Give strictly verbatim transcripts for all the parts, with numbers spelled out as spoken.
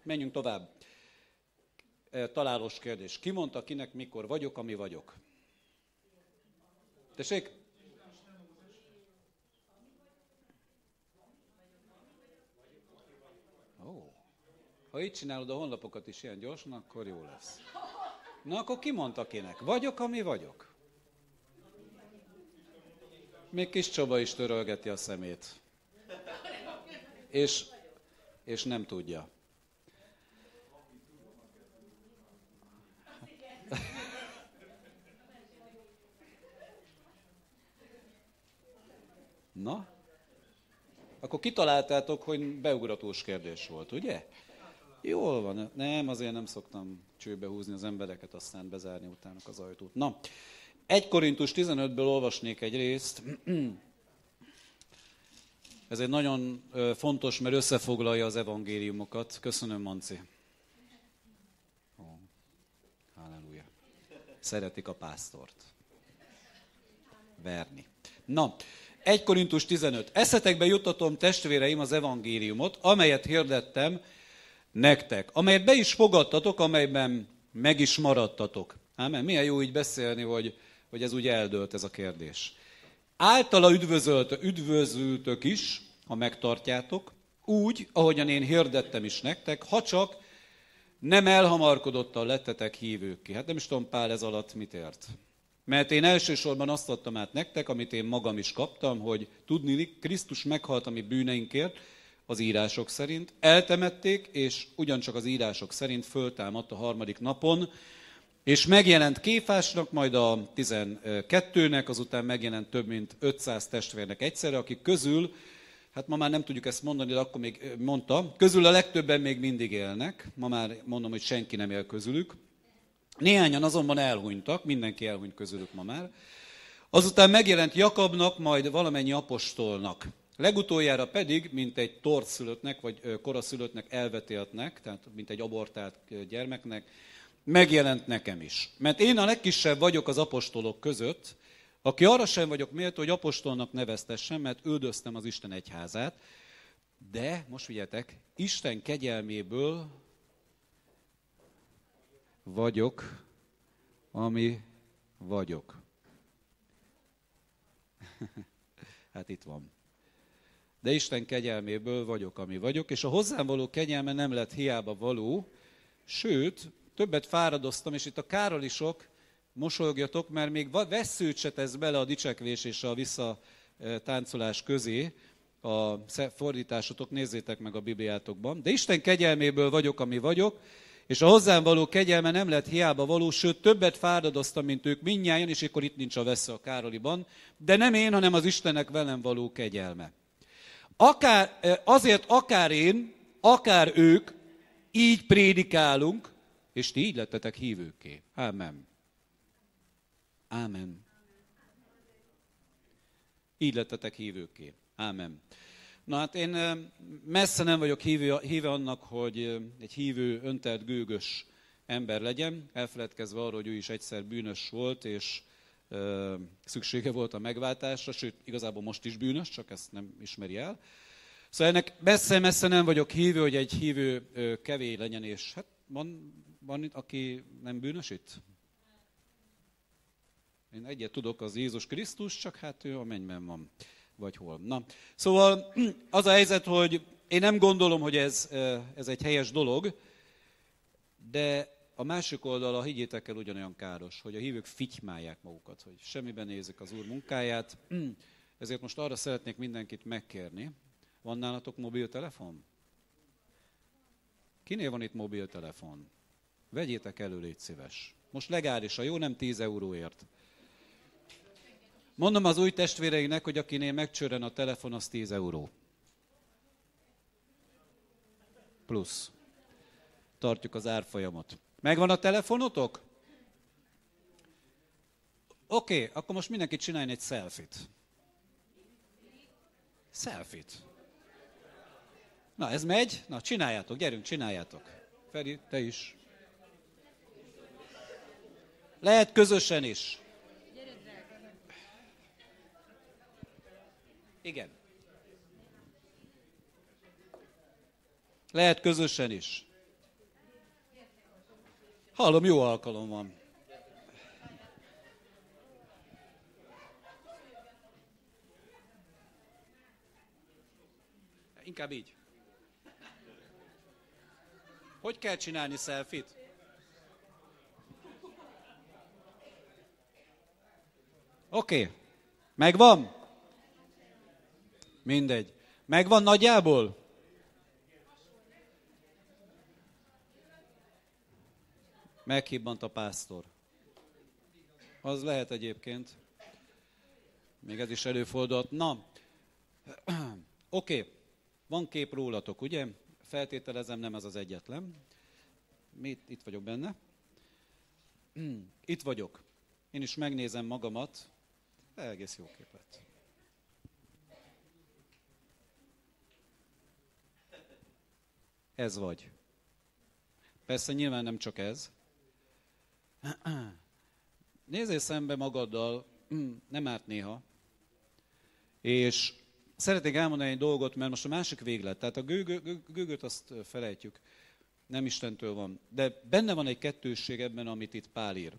menjünk tovább. Találós kérdés. Ki mondta kinek, mikor vagyok, ami vagyok? Tessék? Ó, ha így csinálod a honlapokat is ilyen gyorsan, akkor jó lesz. Na, akkor ki mondta kinek? Vagyok, ami vagyok. Még kis Csaba is törölgeti a szemét. És, és nem tudja. Na? Akkor kitaláltátok, hogy beugratós kérdés volt, ugye? Jól van. Nem, azért nem szoktam csőbe húzni az embereket, aztán bezárni utána az ajtót. Na, egy Korintus tizenötből olvasnék egy részt. Ez egy nagyon fontos, mert összefoglalja az evangéliumokat. Köszönöm, Manci. Ó, halleluja. Szeretik a pásztort. Verni. Na, egy Korintus tizenöt. Eszetekbe juttatom, testvéreim, az evangéliumot, amelyet hirdettem nektek, amelyet be is fogadtatok, amelyben meg is maradtatok. Ámen. Milyen jó így beszélni, hogy, hogy ez úgy eldőlt ez a kérdés. Általa üdvözölt, üdvözültök is, ha megtartjátok, úgy, ahogyan én hirdettem is nektek, ha csak nem elhamarkodottan lettetek hívőkké. Hát nem is tudom, Pál ez alatt mit ért. Mert én elsősorban azt adtam át nektek, amit én magam is kaptam, hogy tudni, Krisztus meghalt a mi bűneinkért, az írások szerint, eltemették, és ugyancsak az írások szerint föltámadt a harmadik napon, és megjelent Kéfásnak, majd a tizenkettőnek, azután megjelent több mint ötszáz testvérnek egyszerre, akik közül, hát ma már nem tudjuk ezt mondani, de akkor még mondta, közül a legtöbben még mindig élnek, ma már mondom, hogy senki nem él közülük. Néhányan azonban elhunytak, mindenki elhunyt közülük ma már. Azután megjelent Jakabnak, majd valamennyi apostolnak. Legutoljára pedig, mint egy torszülöttnek, vagy koraszülöttnek, elvetéltnek, tehát mint egy abortált gyermeknek, megjelent nekem is. Mert én a legkisebb vagyok az apostolok között, aki arra sem vagyok méltó, hogy apostolnak neveztessem, mert üldöztem az Isten egyházát, de, most figyeljetek, Isten kegyelméből vagyok, ami vagyok. Hát itt van. De Isten kegyelméből vagyok, ami vagyok, és a hozzám való kegyelme nem lett hiába való, sőt, többet fáradoztam, és itt a károlisok, mosolygjatok, mert még vesszőt se tesz bele a dicsekvés és a visszatáncolás közé a fordításotok, nézzétek meg a Bibliátokban. De Isten kegyelméből vagyok, ami vagyok, és a hozzám való kegyelme nem lett hiába való, sőt, többet fáradoztam, mint ők mindnyájan, és akkor itt nincs a vesző a Károliban, de nem én, hanem az Istennek velem való kegyelme. Akár, azért akár én, akár ők, így prédikálunk, és ti így lettetek hívőkké. Ámen. Ámen. Így lettetek hívőkké. Ámen. Na hát én messze nem vagyok híve, híve annak, hogy egy hívő, öntelt, gőgös ember legyen, elfeledkezve arról, hogy ő is egyszer bűnös volt, és ö, szüksége volt a megváltásra, sőt, igazából most is bűnös, csak ezt nem ismeri el. Szóval ennek messze-messze nem vagyok hívő, hogy egy hívő ö, kevés legyen, és hát van, van itt, aki nem bűnös itt? Én egyet tudok, az Jézus Krisztus, csak hát ő a mennyben van. Vagy hol. Na, szóval az a helyzet, hogy én nem gondolom, hogy ez, ez egy helyes dolog, de a másik oldala, higgyétek el, ugyanolyan káros, hogy a hívők fitymálják magukat, hogy semmiben nézik az Úr munkáját. Ezért most arra szeretnék mindenkit megkérni. Van nálatok mobiltelefon? Kinél van itt mobiltelefon? Vegyétek elő, légy szíves. Most legális, a jó, nem tíz euróért. Mondom az új testvéreinek, hogy akinél megcsörren a telefon, az tíz euró. Plusz. Tartjuk az árfolyamot. Megvan a telefonotok? Oké, okay, akkor most mindenki csináljon egy selfie-t. Selfie-t. Na, ez megy? Na, csináljátok, gyerünk, csináljátok. Feri, te is. Lehet közösen is. Igen. Lehet közösen is. Hallom, jó alkalom van. Inkább így. Hogy kell csinálni selfit? Oké. Okay. Megvan? Mindegy. Megvan nagyjából? Meghibbant a pásztor. Az lehet egyébként. Még ez is előfordulhat. Na, oké. Okay. Van kép rólatok, ugye? Feltételezem, nem ez az egyetlen. Mit? Itt vagyok benne. Itt vagyok. Én is megnézem magamat. Egész jó kép lett. Ez vagy. Persze nyilván nem csak ez. Nézzél szembe magaddal, nem árt néha. És szeretnék elmondani egy dolgot, mert most a másik véglet. Tehát a gőgöt azt felejtjük. Nem Istentől van. De benne van egy kettősség ebben, amit itt Pál ír.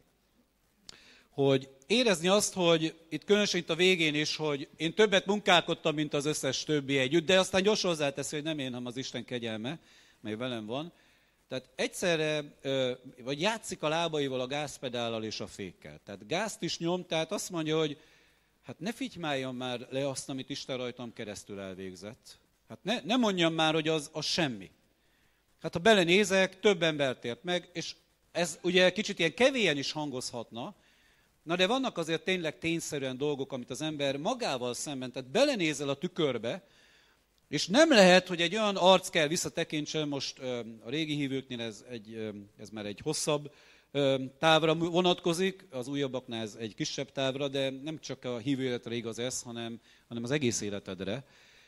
Hogy érezni azt, hogy itt különösen itt a végén is, hogy én többet munkálkodtam, mint az összes többi együtt, de aztán gyorsan hozzáteszi, hogy nem én, hanem az Isten kegyelme, mely velem van. Tehát egyszerre, vagy játszik a lábaival, a gázpedállal és a fékkel. Tehát gázt is nyom, tehát azt mondja, hogy hát ne figymáljam már le azt, amit Isten rajtam keresztül elvégzett. Hát ne, ne mondjam már, hogy az, az semmi. Hát ha belenézek, több embert ért meg, és ez ugye kicsit ilyen kevélyen is hangozhatna, na de vannak azért tényleg tényszerűen dolgok, amit az ember magával szemben, tehát belenézel a tükörbe, és nem lehet, hogy egy olyan arc kell visszatekintsen, most a régi hívőknél ez, egy, ez már egy hosszabb távra vonatkozik, az újabbaknál ez egy kisebb távra, de nem csak a hívő életre igaz ez, hanem, hanem az egész életedre,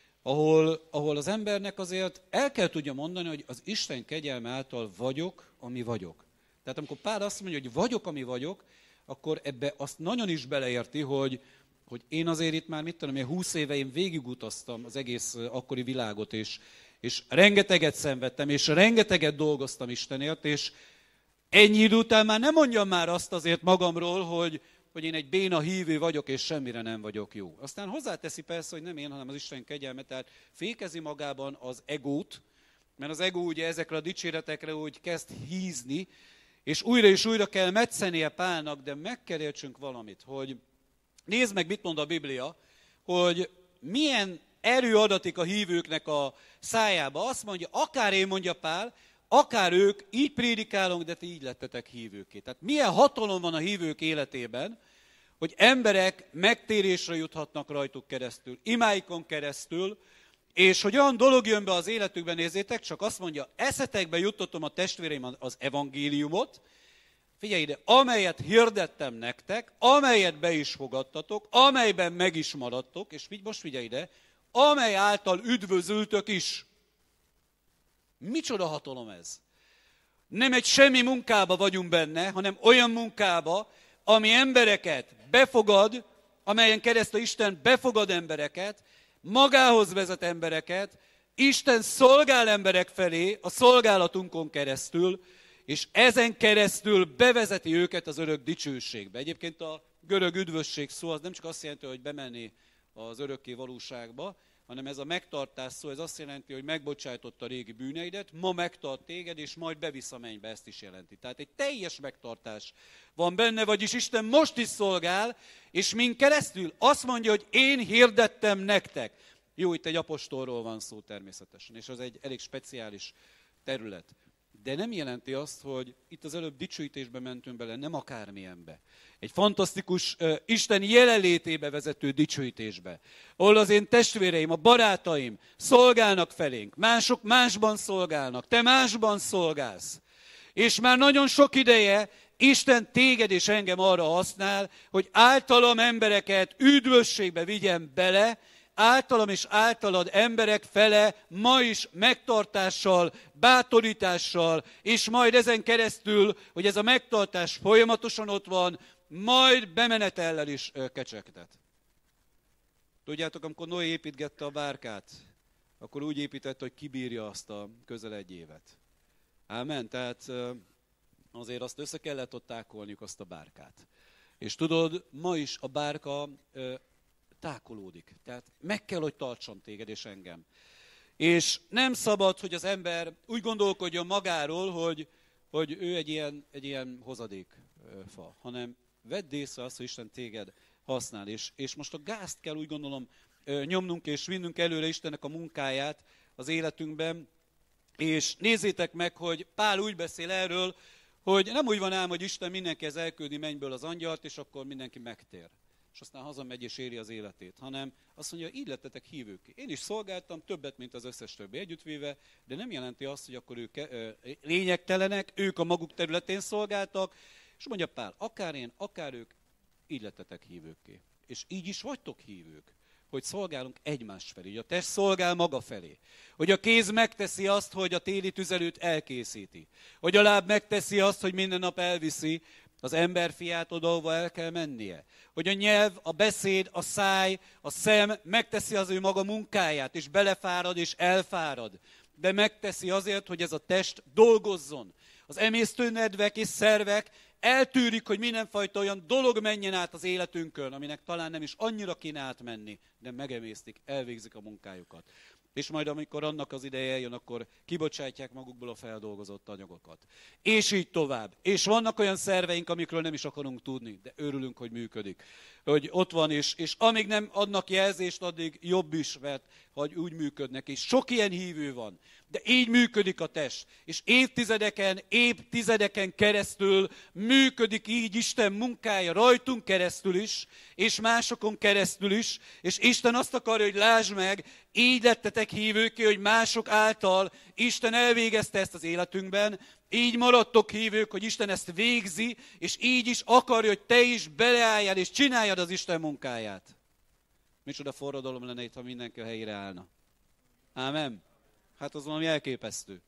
ahol, ahol az embernek azért el kell tudja mondani, hogy az Isten kegyelme által vagyok, ami vagyok. Tehát amikor Pál azt mondja, hogy vagyok, ami vagyok, akkor ebbe azt nagyon is beleérti, hogy, hogy én azért itt már, mit tudom, én húsz éve én végigutaztam az egész akkori világot, és, és rengeteget szenvedtem, és rengeteget dolgoztam Istenért, és ennyi idő után már nem mondjam már azt azért magamról, hogy, hogy én egy béna hívő vagyok, és semmire nem vagyok jó. Aztán hozzáteszi persze, hogy nem én, hanem az Isten kegyelme, tehát fékezi magában az egót, mert az egó ugye ezekre a dicséretekre úgy kezd hízni, és újra és újra kell metszenie Pálnak, de meg kell értsünk valamit, hogy nézd meg, mit mond a Biblia, hogy milyen erő adatik a hívőknek a szájába. Azt mondja, akár én, mondja Pál, akár ők, így prédikálunk, de ti így lettetek hívőké. Tehát milyen hatalom van a hívők életében, hogy emberek megtérésre juthatnak rajtuk keresztül, imáikon keresztül, és hogy olyan dolog jön be az életükben, nézzétek, csak azt mondja, eszetekbe juttatom a testvéreim az evangéliumot, figyelj ide, amelyet hirdettem nektek, amelyet be is fogadtatok, amelyben meg is maradtok, és most figyelj ide, amely által üdvözültök is. Micsoda hatalom ez? Nem egy semmi munkába vagyunk benne, hanem olyan munkába, ami embereket befogad, amelyen keresztül Isten befogad embereket, magához vezet embereket, Isten szolgál emberek felé a szolgálatunkon keresztül, és ezen keresztül bevezeti őket az örök dicsőségbe. Egyébként a görög üdvösség szó az nem csak azt jelenti, hogy bemenni az örökké valóságba, hanem ez a megtartás szó, ez azt jelenti, hogy megbocsájtott a régi bűneidet, ma megtart téged, és majd bevisz a mennybe, ezt is jelenti. Tehát egy teljes megtartás van benne, vagyis Isten most is szolgál, és min keresztül azt mondja, hogy én hirdettem nektek. Jó, itt egy apostolról van szó természetesen, és az egy elég speciális terület. De nem jelenti azt, hogy itt az előbb dicsőítésbe mentünk bele, nem akármilyenbe. Egy fantasztikus uh, Isten jelenlétébe vezető dicsőítésbe, ahol az én testvéreim, a barátaim szolgálnak felénk, mások másban szolgálnak, te másban szolgálsz. És már nagyon sok ideje Isten téged és engem arra használ, hogy általam embereket üdvösségbe vigyen bele, általam és általad emberek fele ma is megtartással, bátorítással, és majd ezen keresztül, hogy ez a megtartás folyamatosan ott van, majd bemenetellel is kecsegtet. Tudjátok, amikor Noé építgette a bárkát, akkor úgy épített, hogy kibírja azt a közel egy évet. Ámen? Tehát azért azt össze kellett ott tákolniuk, azt a bárkát. És tudod, ma is a bárka ö, tákolódik. Tehát meg kell, hogy tartson téged és engem. És nem szabad, hogy az ember úgy gondolkodjon magáról, hogy, hogy ő egy ilyen, egy ilyen hozadékfa, hanem vedd észre azt, hogy Isten téged használ. És, és most a gázt kell úgy gondolom nyomnunk és vinnünk előre Istennek a munkáját az életünkben. És nézzétek meg, hogy Pál úgy beszél erről, hogy nem úgy van ám, hogy Isten mindenkihez elküldi mennyből az angyalt, és akkor mindenki megtér. És aztán hazamegy és éri az életét, hanem azt mondja, így lettetek hívők. Én is szolgáltam többet, mint az összes többi együttvéve, de nem jelenti azt, hogy akkor ők lényegtelenek, ők a maguk területén szolgáltak, és mondja Pál, akár én, akár ők, így lettetek hívőkké. És így is vagytok hívők, hogy szolgálunk egymás felé, hogy a test szolgál maga felé, hogy a kéz megteszi azt, hogy a téli tüzelőt elkészíti, hogy a láb megteszi azt, hogy minden nap elviszi az emberfiát oda, ahova el kell mennie. Hogy a nyelv, a beszéd, a száj, a szem megteszi az ő maga munkáját, és belefárad és elfárad. De megteszi azért, hogy ez a test dolgozzon. Az emésztőnedvek és szervek eltűrik, hogy mindenfajta olyan dolog menjen át az életünkön, aminek talán nem is annyira kéne átmenni, de megemésztik, elvégzik a munkájukat. És majd amikor annak az ideje eljön, akkor kibocsátják magukból a feldolgozott anyagokat. És így tovább. És vannak olyan szerveink, amikről nem is akarunk tudni, de örülünk, hogy működik. Hogy ott van, és, és amíg nem adnak jelzést, addig jobb is, mert hogy úgy működnek. És sok ilyen hívő van. De így működik a test. És évtizedeken, évtizedeken keresztül működik így Isten munkája rajtunk keresztül is, és másokon keresztül is. És Isten azt akarja, hogy lásd meg, így lettetek hívőké, hogy mások által Isten elvégezte ezt az életünkben, így maradtok hívők, hogy Isten ezt végzi, és így is akarja, hogy te is beleálljál, és csináljad az Isten munkáját. Micsoda forradalom lenne itt, ha mindenki a helyére állna. Ámen? Hát az valami elképesztő.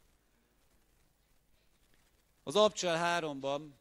Az Abcsel háromban,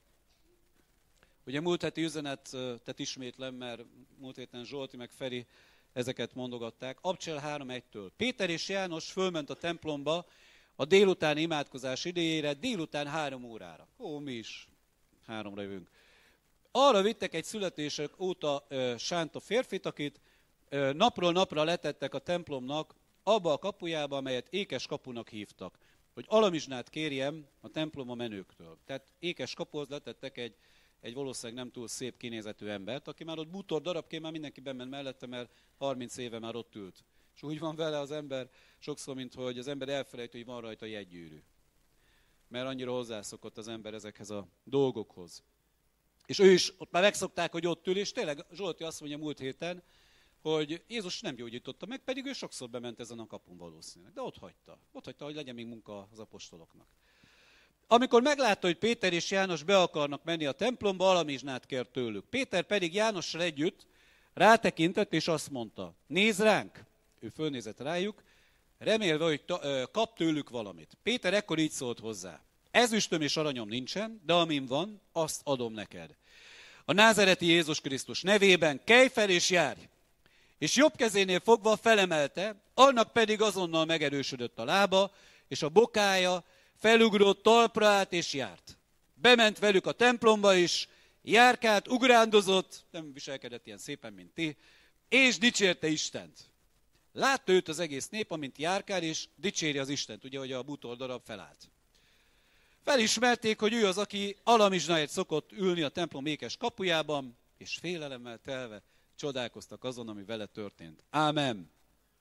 ugye múlt heti üzenetet ismétlem, mert múlt héten Zsolti meg Feri ezeket mondogatták. Abcsel három egytől. Péter és János fölment a templomba a délutáni imádkozás idejére, délután három órára. Ó, mi is háromra jövünk. Arra vittek egy születések óta ö, sánta férfit, akit ö, napról napra letettek a templomnak abba a kapujába, amelyet ékes kapunak hívtak, hogy alamizsnát kérjem a templom a menőktől. Tehát ékes kapuhoz letettek egy, egy valószínűleg nem túl szép kinézetű embert, aki már ott bútor darabként, már mindenki bement mellette, mert harminc éve már ott ült. És úgy van vele az ember sokszor, mint hogy az ember elfelejt, hogy van rajta jegygyűrű. Mert annyira hozzászokott az ember ezekhez a dolgokhoz. És ő is ott már megszokták, hogy ott ül, és tényleg Zsolti azt mondja múlt héten, hogy Jézus nem gyógyította meg, pedig ő sokszor bement ezen a kapun valószínűleg. De ott hagyta. Ott hagyta, hogy legyen még munka az apostoloknak. Amikor meglátta, hogy Péter és János be akarnak menni a templomba, alamizsnát kért tőlük. Péter pedig Jánossal együtt rátekintett, és azt mondta, nézd ránk! Ő fölnézett rájuk, remélve, hogy ta, kap tőlük valamit. Péter ekkor így szólt hozzá. Ezüstöm és aranyom nincsen, de amin van, azt adom neked. A názereti Jézus Krisztus nevében kelj fel és járj! És jobb kezénél fogva felemelte, annak pedig azonnal megerősödött a lába, és a bokája felugrott, talpra állt és járt. Bement velük a templomba is, járkált, ugrándozott, nem viselkedett ilyen szépen, mint ti, és dicsérte Istent. Látta őt az egész nép, amint járkál, és dicséri az Istent, ugye, hogy a bútor darab felállt. Felismerték, hogy ő az, aki alamizsnáért szokott ülni a templom ékes kapujában, és félelemmel telve csodálkoztak azon, ami vele történt. Ámen.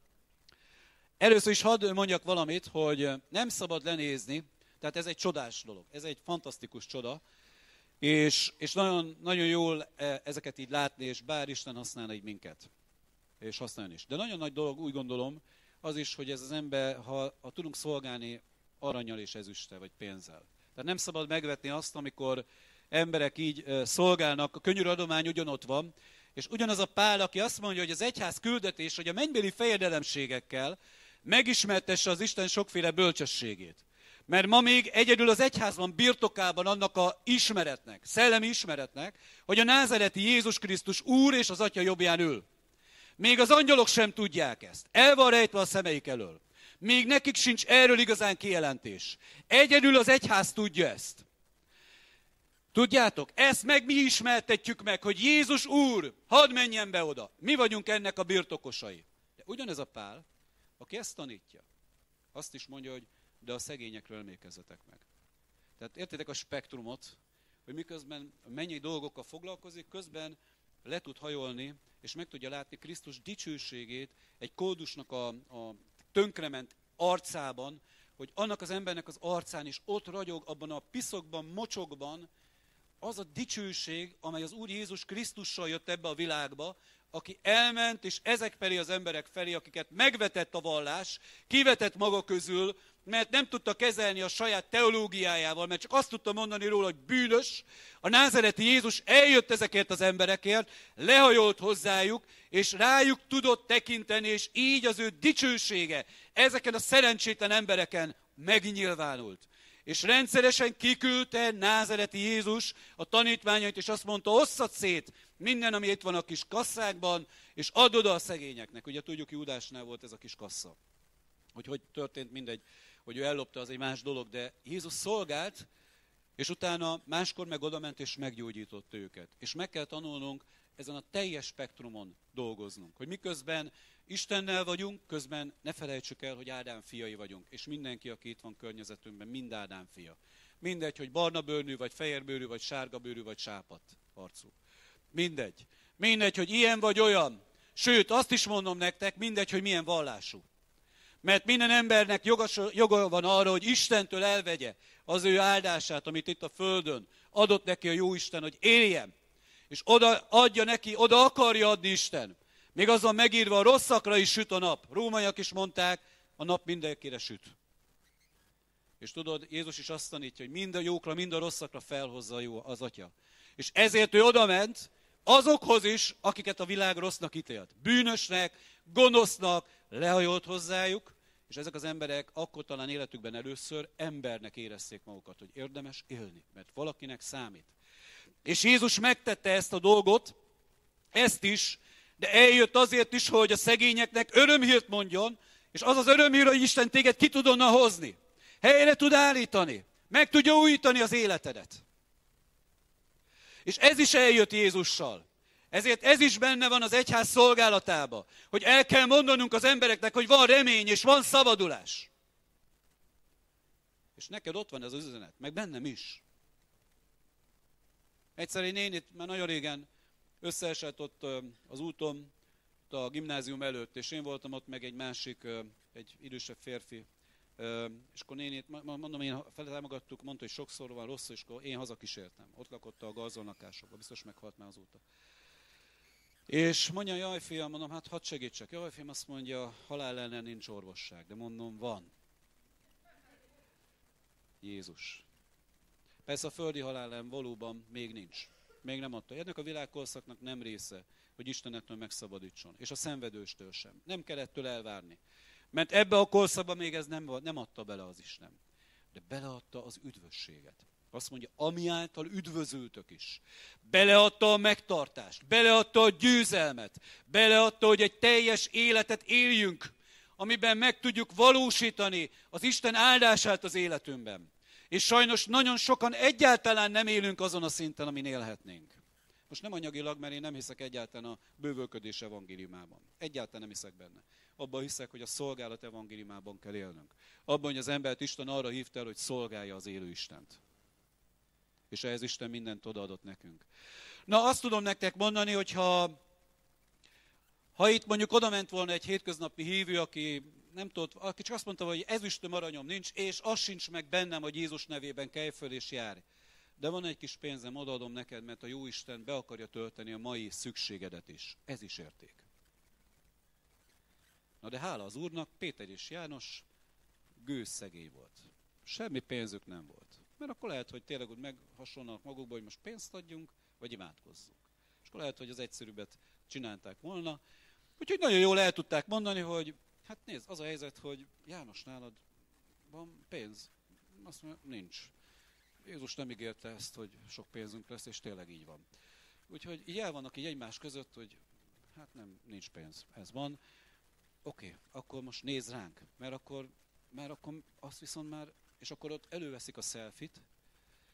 Először is hadd mondjak valamit, hogy nem szabad lenézni, tehát ez egy csodás dolog, ez egy fantasztikus csoda, és, és nagyon, nagyon jól ezeket így látni, és bár Isten használna így minket, és használni is. De nagyon nagy dolog, úgy gondolom, az is, hogy ez az ember, ha, ha tudunk szolgálni aranyal és ezüsttel, vagy pénzzel. Tehát nem szabad megvetni azt, amikor emberek így szolgálnak, a könnyű adomány ugyanott van, és ugyanaz a Pál, aki azt mondja, hogy az egyház küldetés, hogy a mennybéli fejedelemségekkel megismertesse az Isten sokféle bölcsességét. Mert ma még egyedül az egyházban birtokában annak a ismeretnek, szellemi ismeretnek, hogy a názereti Jézus Krisztus Úr és az Atya jobbján ül. Még az angyalok sem tudják ezt. El van rejtve a szemeik elől. Még nekik sincs erről igazán kijelentés. Egyedül az egyház tudja ezt. Tudjátok, ezt meg mi ismertetjük meg, hogy Jézus Úr, hadd menjen be oda. Mi vagyunk ennek a birtokosai. De ugyanez a Pál, aki ezt tanítja, azt is mondja, hogy de a szegényekről emlékezzetek meg. Tehát értitek a spektrumot, hogy miközben mennyi dolgokkal foglalkozik, közben le tud hajolni, és meg tudja látni Krisztus dicsőségét egy koldusnak a, a tönkrement arcában, hogy annak az embernek az arcán is ott ragyog abban a piszokban, mocsokban az a dicsőség, amely az Úr Jézus Krisztussal jött ebbe a világba, aki elment, és ezek felé az emberek felé, akiket megvetett a vallás, kivetett maga közül, mert nem tudta kezelni a saját teológiájával, mert csak azt tudta mondani róla, hogy bűnös. A názáreti Jézus eljött ezekért az emberekért, lehajolt hozzájuk, és rájuk tudott tekinteni, és így az ő dicsősége ezeken a szerencsétlen embereken megnyilvánult. És rendszeresen kiküldte názáreti Jézus a tanítványait, és azt mondta, osszad szét minden, ami itt van a kis kasszákban, és add oda a szegényeknek. Ugye tudjuk, Júdásnál volt ez a kis kassa. Hogy hogy történt, mindegy, hogy ő ellopta, az egy más dolog, de Jézus szolgált, és utána máskor meg odament, és meggyógyított őket. És meg kell tanulnunk ezen a teljes spektrumon dolgoznunk, hogy miközben Istennel vagyunk, közben ne felejtsük el, hogy Ádám fiai vagyunk, és mindenki, aki itt van környezetünkben, mind Ádám fia. Mindegy, hogy barna bőrű, vagy fehér bőrű, vagy sárga bőrű, vagy sápadt arcú. Mindegy. Mindegy, hogy ilyen vagy olyan. Sőt, azt is mondom nektek, mindegy, hogy milyen vallású. Mert minden embernek jogos, joga van arra, hogy Istentől elvegye az ő áldását, amit itt a földön adott neki a Jóisten, hogy éljen. És oda adja neki, oda akarja adni Isten. Még az van megírva, a rosszakra is süt a nap. Rómaiak is mondták, a nap mindenkire süt. És tudod, Jézus is azt tanítja, hogy mind a jókra, mind a rosszakra felhozza a jó az Atya. És ezért ő odament azokhoz is, akiket a világ rossznak ítélt. Bűnösnek, gonosznak, lehajolt hozzájuk, és ezek az emberek akkor talán életükben először embernek érezték magukat, hogy érdemes élni, mert valakinek számít. És Jézus megtette ezt a dolgot, ezt is, de eljött azért is, hogy a szegényeknek örömhírt mondjon, és az az örömhír, hogy Isten téged ki tud onnan hozni. Helyre tud állítani, meg tudja újítani az életedet. És ez is eljött Jézussal. Ezért ez is benne van az egyház szolgálatába, hogy el kell mondanunk az embereknek, hogy van remény és van szabadulás. És neked ott van ez az üzenet, meg bennem is. Egyszer egy nénit már nagyon régen összeesett ott az úton, a gimnázium előtt, és én voltam ott, meg egy másik, egy idősebb férfi. És akkor nénét, mondom, én feltámogattuk, mondta, hogy sokszor van rossz, és akkor én hazakísértem. Ott lakott a garzonlakásokban, biztos meghalt már azóta. És mondja, jaj fiam, mondom, hát hadd segítsek. Jaj fiam, azt mondja, halál ellen nincs orvosság, de mondom, van. Jézus. Persze a földi halál ellen valóban még nincs. Még nem adta. Ennek a világkorszaknak nem része, hogy Istenettől megszabadítson. És a szenvedőstől sem. Nem kell ettől elvárni. Mert ebbe a korszakban még ez nem, nem adta bele az Isten. De beleadta az üdvösséget. Azt mondja, ami által üdvözültök is. Beleadta a megtartást, beleadta a győzelmet, beleadta, hogy egy teljes életet éljünk, amiben meg tudjuk valósítani az Isten áldását az életünkben. És sajnos nagyon sokan egyáltalán nem élünk azon a szinten, amin élhetnénk. Most nem anyagilag, mert én nem hiszek egyáltalán a bővölködés evangéliumában. Egyáltalán nem hiszek benne. Abban hiszek, hogy a szolgálat evangéliumában kell élnünk. Abban, hogy az embert Isten arra hívta el, hogy szolgálja az élő Istent. És ehhez Isten mindent odaadott nekünk. Na, azt tudom nektek mondani, hogy ha, ha itt mondjuk oda ment volna egy hétköznapi hívő, aki nem tudott, aki csak azt mondta, hogy ezüstöm, aranyom nincs, és az sincs meg bennem, hogy Jézus nevében kelj föl és járj. De van egy kis pénzem, odaadom neked, mert a Jóisten be akarja tölteni a mai szükségedet is. Ez is érték. Na de hála az Úrnak, Péter és János gőzszegély volt. Semmi pénzük nem volt. Mert akkor lehet, hogy tényleg úgy meghasonlanak magukba, hogy most pénzt adjunk, vagy imádkozzunk. És akkor lehet, hogy az egyszerűbbet csinálták volna. Úgyhogy nagyon jól el tudták mondani, hogy hát nézd, az a helyzet, hogy János, nálad van pénz. Azt mondja, nincs. Jézus nem ígérte ezt, hogy sok pénzünk lesz, és tényleg így van. Úgyhogy így el vannak így egymás között, hogy hát nem, nincs pénz, ez van. Oké, okay, akkor most nézz ránk, mert akkor, mert akkor azt viszont már, és akkor ott előveszik a selfit,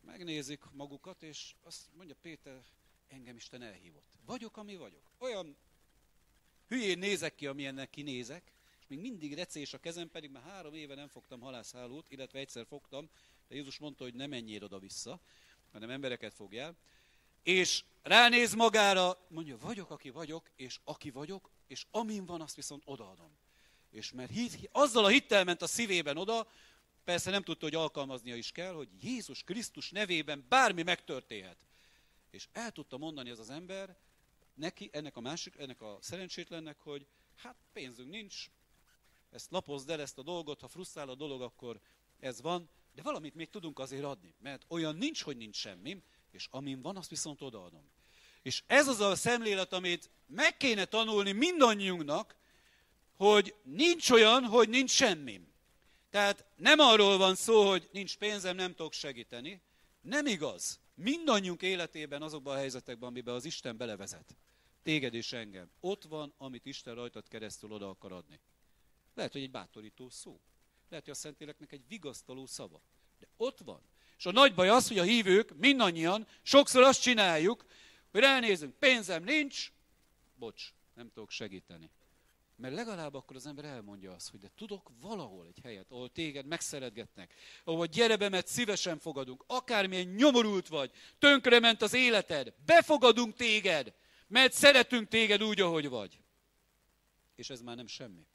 megnézik magukat, és azt mondja Péter, engem Isten elhívott. Vagyok, ami vagyok. Olyan hülyén nézek ki, amilyennek kinézek, és még mindig recés a kezem, pedig már három éve nem fogtam halászhálót, illetve egyszer fogtam, de Jézus mondta, hogy ne menjél oda-vissza, hanem embereket fogjál. És ránéz magára, mondja, vagyok, aki vagyok, és aki vagyok, és amin van, azt viszont odaadom. És mert hit, azzal a hittel ment a szívében oda, persze nem tudta, hogy alkalmaznia is kell, hogy Jézus Krisztus nevében bármi megtörténhet. És el tudta mondani az az ember, neki, ennek a másik, ennek a szerencsétlennek, hogy hát pénzünk nincs, ezt lapozd el ezt a dolgot, ha frusztrál a dolog, akkor ez van, de valamit még tudunk azért adni, mert olyan nincs, hogy nincs semmim, és amin van, azt viszont odaadom. És ez az a szemlélet, amit meg kéne tanulni mindannyiunknak, hogy nincs olyan, hogy nincs semmim. Tehát nem arról van szó, hogy nincs pénzem, nem tudok segíteni. Nem igaz. Mindannyiunk életében azokban a helyzetekben, amiben az Isten belevezet. Téged és engem. Ott van, amit Isten rajtad keresztül oda akar adni. Lehet, hogy egy bátorító szó. Lehet, hogy a Szentléleknek egy vigasztaló szava. De ott van. És a nagy baj az, hogy a hívők, mindannyian, sokszor azt csináljuk, hogy ránézünk, pénzem nincs, bocs, nem tudok segíteni. Mert legalább akkor az ember elmondja azt, hogy de tudok valahol egy helyet, ahol téged megszeretgetnek, ahol gyere be, mert szívesen fogadunk, akármilyen nyomorult vagy, tönkrement az életed, befogadunk téged, mert szeretünk téged úgy, ahogy vagy. És ez már nem semmi.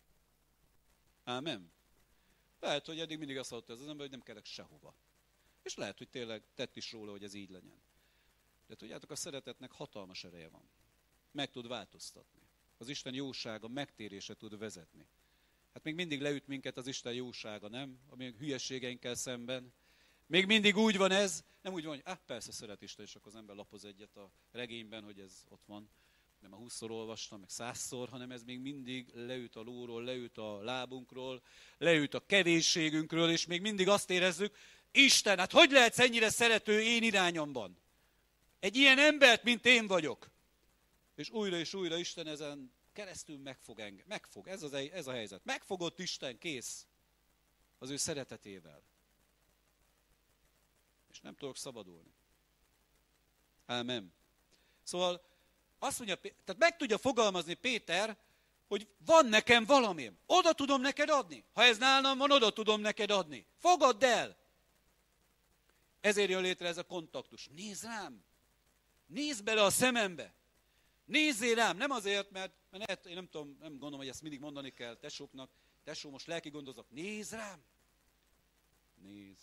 Ámen. Lehet, hogy eddig mindig azt mondta ez az ember, hogy nem kellek sehova. És lehet, hogy tényleg tett is róla, hogy ez így legyen. De tudjátok, a szeretetnek hatalmas ereje van. Meg tud változtatni. Az Isten jósága megtérése tud vezetni. Hát még mindig leüt minket az Isten jósága, nem? A mi hülyeségeinkkel szemben. Még mindig úgy van ez, nem úgy van, hogy ah, persze szeret Isten, és akkor az ember lapoz egyet a regényben, hogy ez ott van. Nem a húszszor olvastam, meg százszor, hanem ez még mindig leüt a lóról, leüt a lábunkról, leüt a kevésségünkről, és még mindig azt érezzük, Isten, hát hogy lehetsz ennyire szerető én irányomban? Egy ilyen embert, mint én vagyok. És újra és újra Isten ezen keresztül megfog engem. Megfog, ez, az, ez a helyzet. Megfogott Isten, kész. Az ő szeretetével. És nem tudok szabadulni. Ámen. Szóval azt mondja, tehát meg tudja fogalmazni Péter, hogy van nekem valamim. Oda tudom neked adni. Ha ez nálam van, oda tudom neked adni. Fogadd el. Ezért jön létre ez a kontaktus. Nézd rám. Nézd bele a szemembe. Nézzél rám, nem azért, mert, mert én nem tudom, nem gondolom, hogy ezt mindig mondani kell tesóknak. Tesó, most lelki gondozok. Nézd rám. Nézd.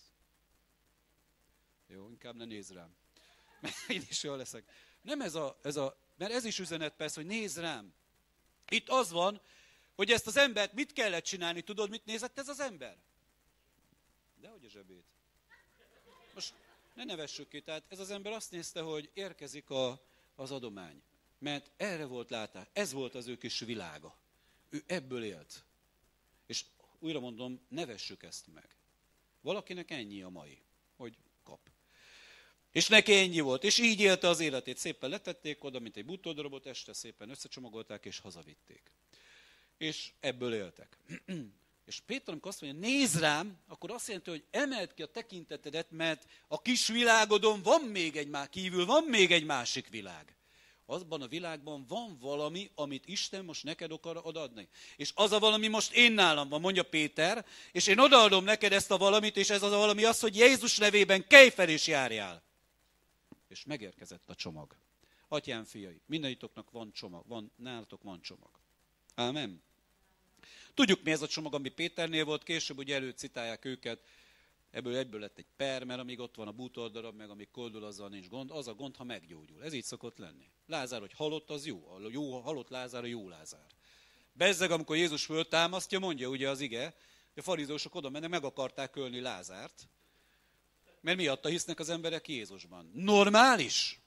Jó, inkább ne nézz rám. Mert én is jól leszek. Nem ez a, ez a, mert ez is üzenet persze, hogy nézz rám. Itt az van, hogy ezt az embert mit kellett csinálni, tudod, mit nézett ez az ember? Dehogy a zsebét. Most ne nevessük ki, tehát ez az ember azt nézte, hogy érkezik a, az adomány. Mert erre volt látás, ez volt az ő kis világa. Ő ebből élt. És újra mondom, nevessük ezt meg. Valakinek ennyi a mai, hogy kap. És neki ennyi volt, és így élte az életét. Szépen letették oda, mint egy bútordarabot, este szépen összecsomagolták, és hazavitték. És ebből éltek. És Péter, amikor azt mondja, nézd rám, akkor azt jelenti, hogy emeld ki a tekintetedet, mert a kis világodon van még egy más, kívül van még egy másik világ. Azban a világban van valami, amit Isten most neked akar odaadni. És az a valami most én nálam van, mondja Péter, és én odaadom neked ezt a valamit, és ez az a valami az, hogy Jézus nevében kelj fel és járjál. És megérkezett a csomag. Atyám fiai, mindannyiatoknak van csomag, van, nálatok van csomag. Ámen. Tudjuk, mi ez a csomag, ami Péternél volt, később ugye előcitálják őket, ebből egyből lett egy per, mert amíg ott van a bútordarab, meg amíg koldul, azzal nincs gond, az a gond, ha meggyógyul. Ez így szokott lenni. Lázár, hogy halott, az jó. A jó halott Lázár, a jó Lázár. Bezzeg, amikor Jézus föltámasztja, mondja ugye az ige, hogy a farizósok oda mennek, meg akarták ölni Lázárt, mert miatta hisznek az emberek Jézusban. Normális?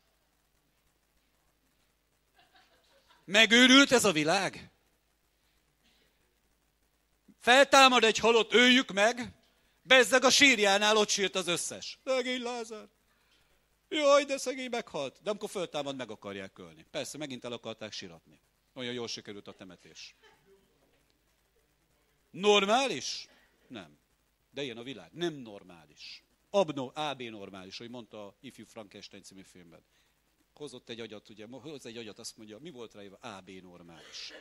Megőrült ez a világ? Feltámad egy halott, öljük meg, bezzeg a sírjánál ott sírt az összes. Szegény Lázár. Jaj, de szegény meghalt. De amikor föltámad, meg akarják ölni. Persze, megint el akarták síratni. Olyan jól sikerült a temetés. Normális? Nem. De ilyen a világ. Nem normális. Abno, á bé normális, hogy mondta a Ifjú Frankenstein című filmben. Hozott egy agyat, ugye, hoz egy agyat, azt mondja, mi volt rájövő? á bé normális.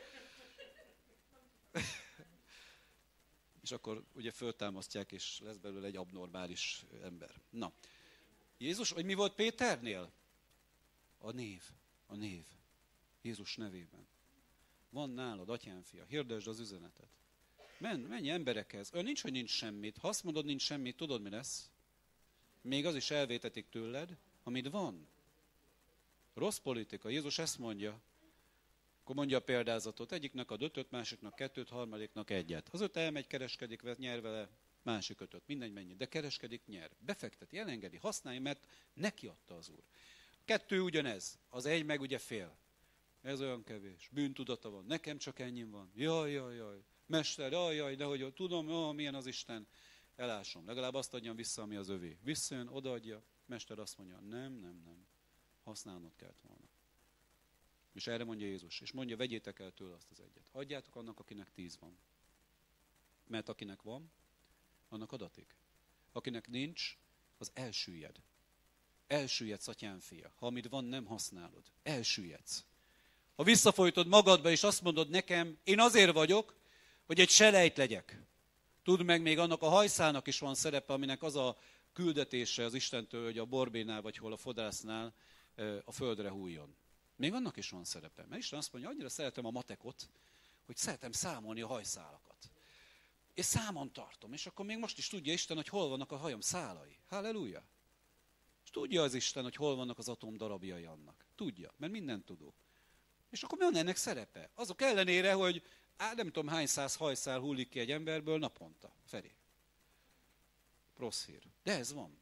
És akkor ugye föltámasztják, és lesz belőle egy abnormális ember. Na, Jézus, vagy mi volt Péternél? A név, a név. Jézus nevében. Van nálad, atyám fia, hirdesd az üzenetet. Men, menj emberekhez. Ön nincs, hogy nincs semmit. Ha azt mondod, nincs semmit, tudod, mi lesz? Még az is elvétetik tőled, amit van. Rossz politika. Jézus ezt mondja. Akkor mondja a példázatot. Egyiknek ad ötöt, másiknak kettőt, harmadiknak egyet. Az öt elmegy, kereskedik, nyer vele másik ötöt. Mindegy mennyi. De kereskedik, nyer. Befekteti, elengedi, használja, mert neki adta az Úr. A kettő ugyanez. Az egy meg ugye fél. Ez olyan kevés. Bűntudata van. Nekem csak ennyi van. Jaj, jaj, jaj. Mester, jaj, jaj, de hogy tudom, ó, milyen az Isten. Elásom. Legalább azt adjam vissza, ami az övé. Visszajön, odaadja. Mester azt mondja, nem, nem, nem. Használnod kellett volna. És erre mondja Jézus. És mondja, vegyétek el tőle azt az egyet. Adjátok annak, akinek tíz van. Mert akinek van, annak adatik. Akinek nincs, az elsüllyed. Elsüllyedsz, atyám fia. Ha amit van, nem használod. Elsüllyedsz. Ha visszafolytod magadba, és azt mondod nekem, én azért vagyok, hogy egy selejt legyek. Tudd meg, még annak a hajszálnak is van szerepe, aminek az a küldetése az Istentől, hogy a borbénál, vagy hol a fodrásznál a földre hújjon. Még annak is van szerepe. Mert Isten azt mondja, annyira szeretem a matekot, hogy szeretem számolni a hajszálakat. És számon tartom, és akkor még most is tudja Isten, hogy hol vannak a hajam szálai. Halleluja! És tudja az Isten, hogy hol vannak az atom darabjai annak. Tudja, mert mindent tudó. És akkor mi van ennek szerepe? Azok ellenére, hogy á, nem tudom hány száz hajszál hullik ki egy emberből naponta. Feri. Rossz hír. De ez van.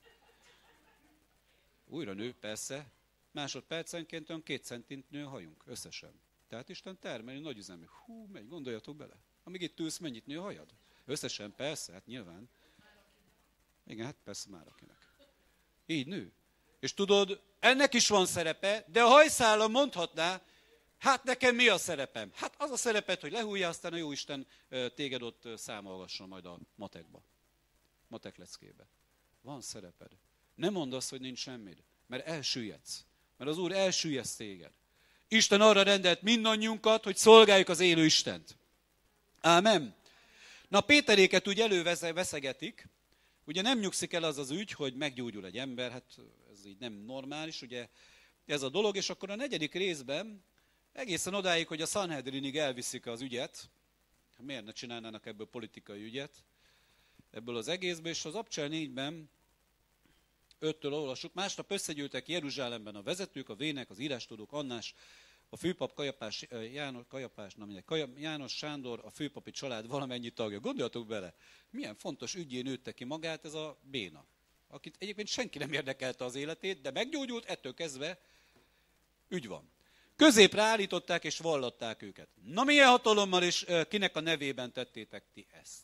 Újra nő, persze. Másodpercenként olyan két centint nő a hajunk összesen. Tehát Isten termeli nagy üzemű. Hú, megy, gondoljatok bele. Amíg itt ülsz, mennyit nő a hajad? Összesen persze, hát nyilván. Igen, hát persze már akinek. Így nő. És tudod, ennek is van szerepe, de a hajszála mondhatná, hát nekem mi a szerepem? Hát az a szerepet, hogy lehújja, aztán a Jóisten téged ott számolgasson majd a matekba. Matek leckébe. Van szereped. Nem mondd azt, hogy nincs semmid, mert elsüllyedsz. Mert az Úr elsüllyedsz téged. Isten arra rendelt mindannyiunkat, hogy szolgáljuk az élő Istent. Ámen. Na Péteréket úgy előveszegetik, ugye nem nyugszik el az az ügy, hogy meggyógyul egy ember, hát ez így nem normális, ugye ez a dolog, és akkor a negyedik részben egészen odáig, hogy a Sanhedrinig elviszik az ügyet, miért ne csinálnának ebből politikai ügyet, ebből az egészből, és az Abcsel négyben öttől olvassuk, másnap összegyűltek Jeruzsálemben a vezetők, a vének, az írástudók, Annás, a főpap Kajapás, János, Kajapás, na mindegy, Kaja, János Sándor, a főpapi család valamennyi tagja. Gondoljatok bele, milyen fontos ügyén nőtte ki magát ez a béna, akit egyébként senki nem érdekelte az életét, de meggyógyult, ettől kezdve ügy van. Középre állították és vallatták őket. Na milyen hatalommal és kinek a nevében tettétek ti ezt?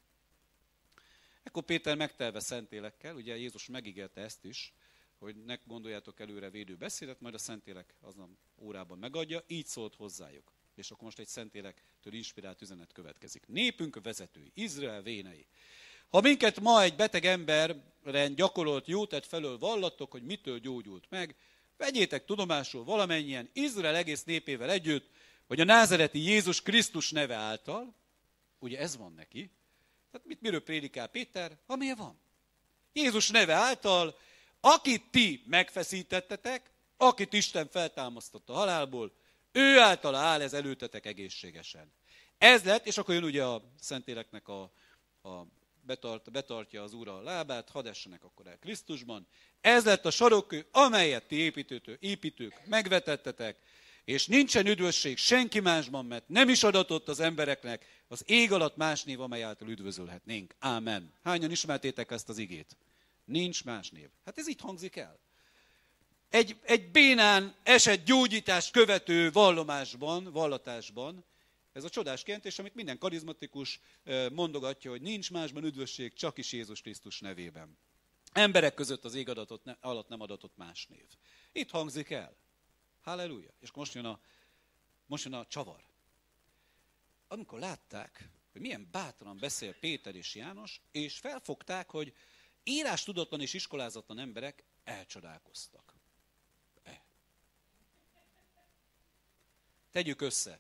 Ekkor Péter megtelve szentélekkel, ugye Jézus megígérte ezt is, hogy ne gondoljátok előre védő beszédet, majd a Szentlélek azon órában megadja, így szólt hozzájuk. És akkor most egy Szentlélektől inspirált üzenet következik. Népünk vezetői, Izrael vénei. Ha minket ma egy beteg emberen gyakorolt jótett felől vallattok, hogy mitől gyógyult meg, vegyétek tudomásul valamennyien Izrael egész népével együtt, hogy a názereti Jézus Krisztus neve által, ugye ez van neki, tehát mit, miről prédikál Péter? Amilyen van. Jézus neve által, akit ti megfeszítettetek, akit Isten feltámasztott a halálból, ő általa áll ez előtetek egészségesen. Ez lett, és akkor jön ugye a Szentléleknek a, a betart, betartja az Úr a lábát, hadd essenek akkor el Krisztusban. Ez lett a sarokkő, amelyet ti építőtől, építők megvetettetek, és nincsen üdvösség senki másban, mert nem is adatott az embereknek az ég alatt más név, amely által üdvözölhetnénk. Ámen. Hányan ismertétek ezt az igét? Nincs más név. Hát ez itt hangzik el. Egy, egy bénán esett gyógyítást követő vallomásban, vallatásban, ez a csodás kijelentés, amit minden karizmatikus mondogatja, hogy nincs másban üdvösség, csak is Jézus Krisztus nevében. Emberek között az ég adatot, alatt nem adatott más név. Itt hangzik el. Halleluja. És most jön, a, most jön a csavar. Amikor látták, hogy milyen bátran beszél Péter és János, és felfogták, hogy írás tudatlan és iskolázatlan emberek elcsodálkoztak. E. Tegyük össze.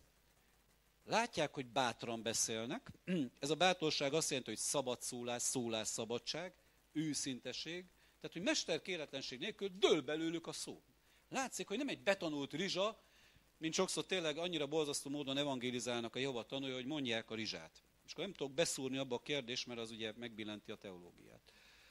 Látják, hogy bátran beszélnek. Ez a bátorság azt jelenti, hogy szabad szólás, szólásszabadság, őszinteség. Tehát, hogy mesterkéletlenség nélkül dől belőlük a szó. Látszik, hogy nem egy betanult rizsa, mint sokszor tényleg annyira borzasztó módon evangélizálnak a Jehova tanúi, hogy mondják a rizsát. És akkor nem tudok beszúrni abba a kérdést, mert az ugye megbillenti a teológiát.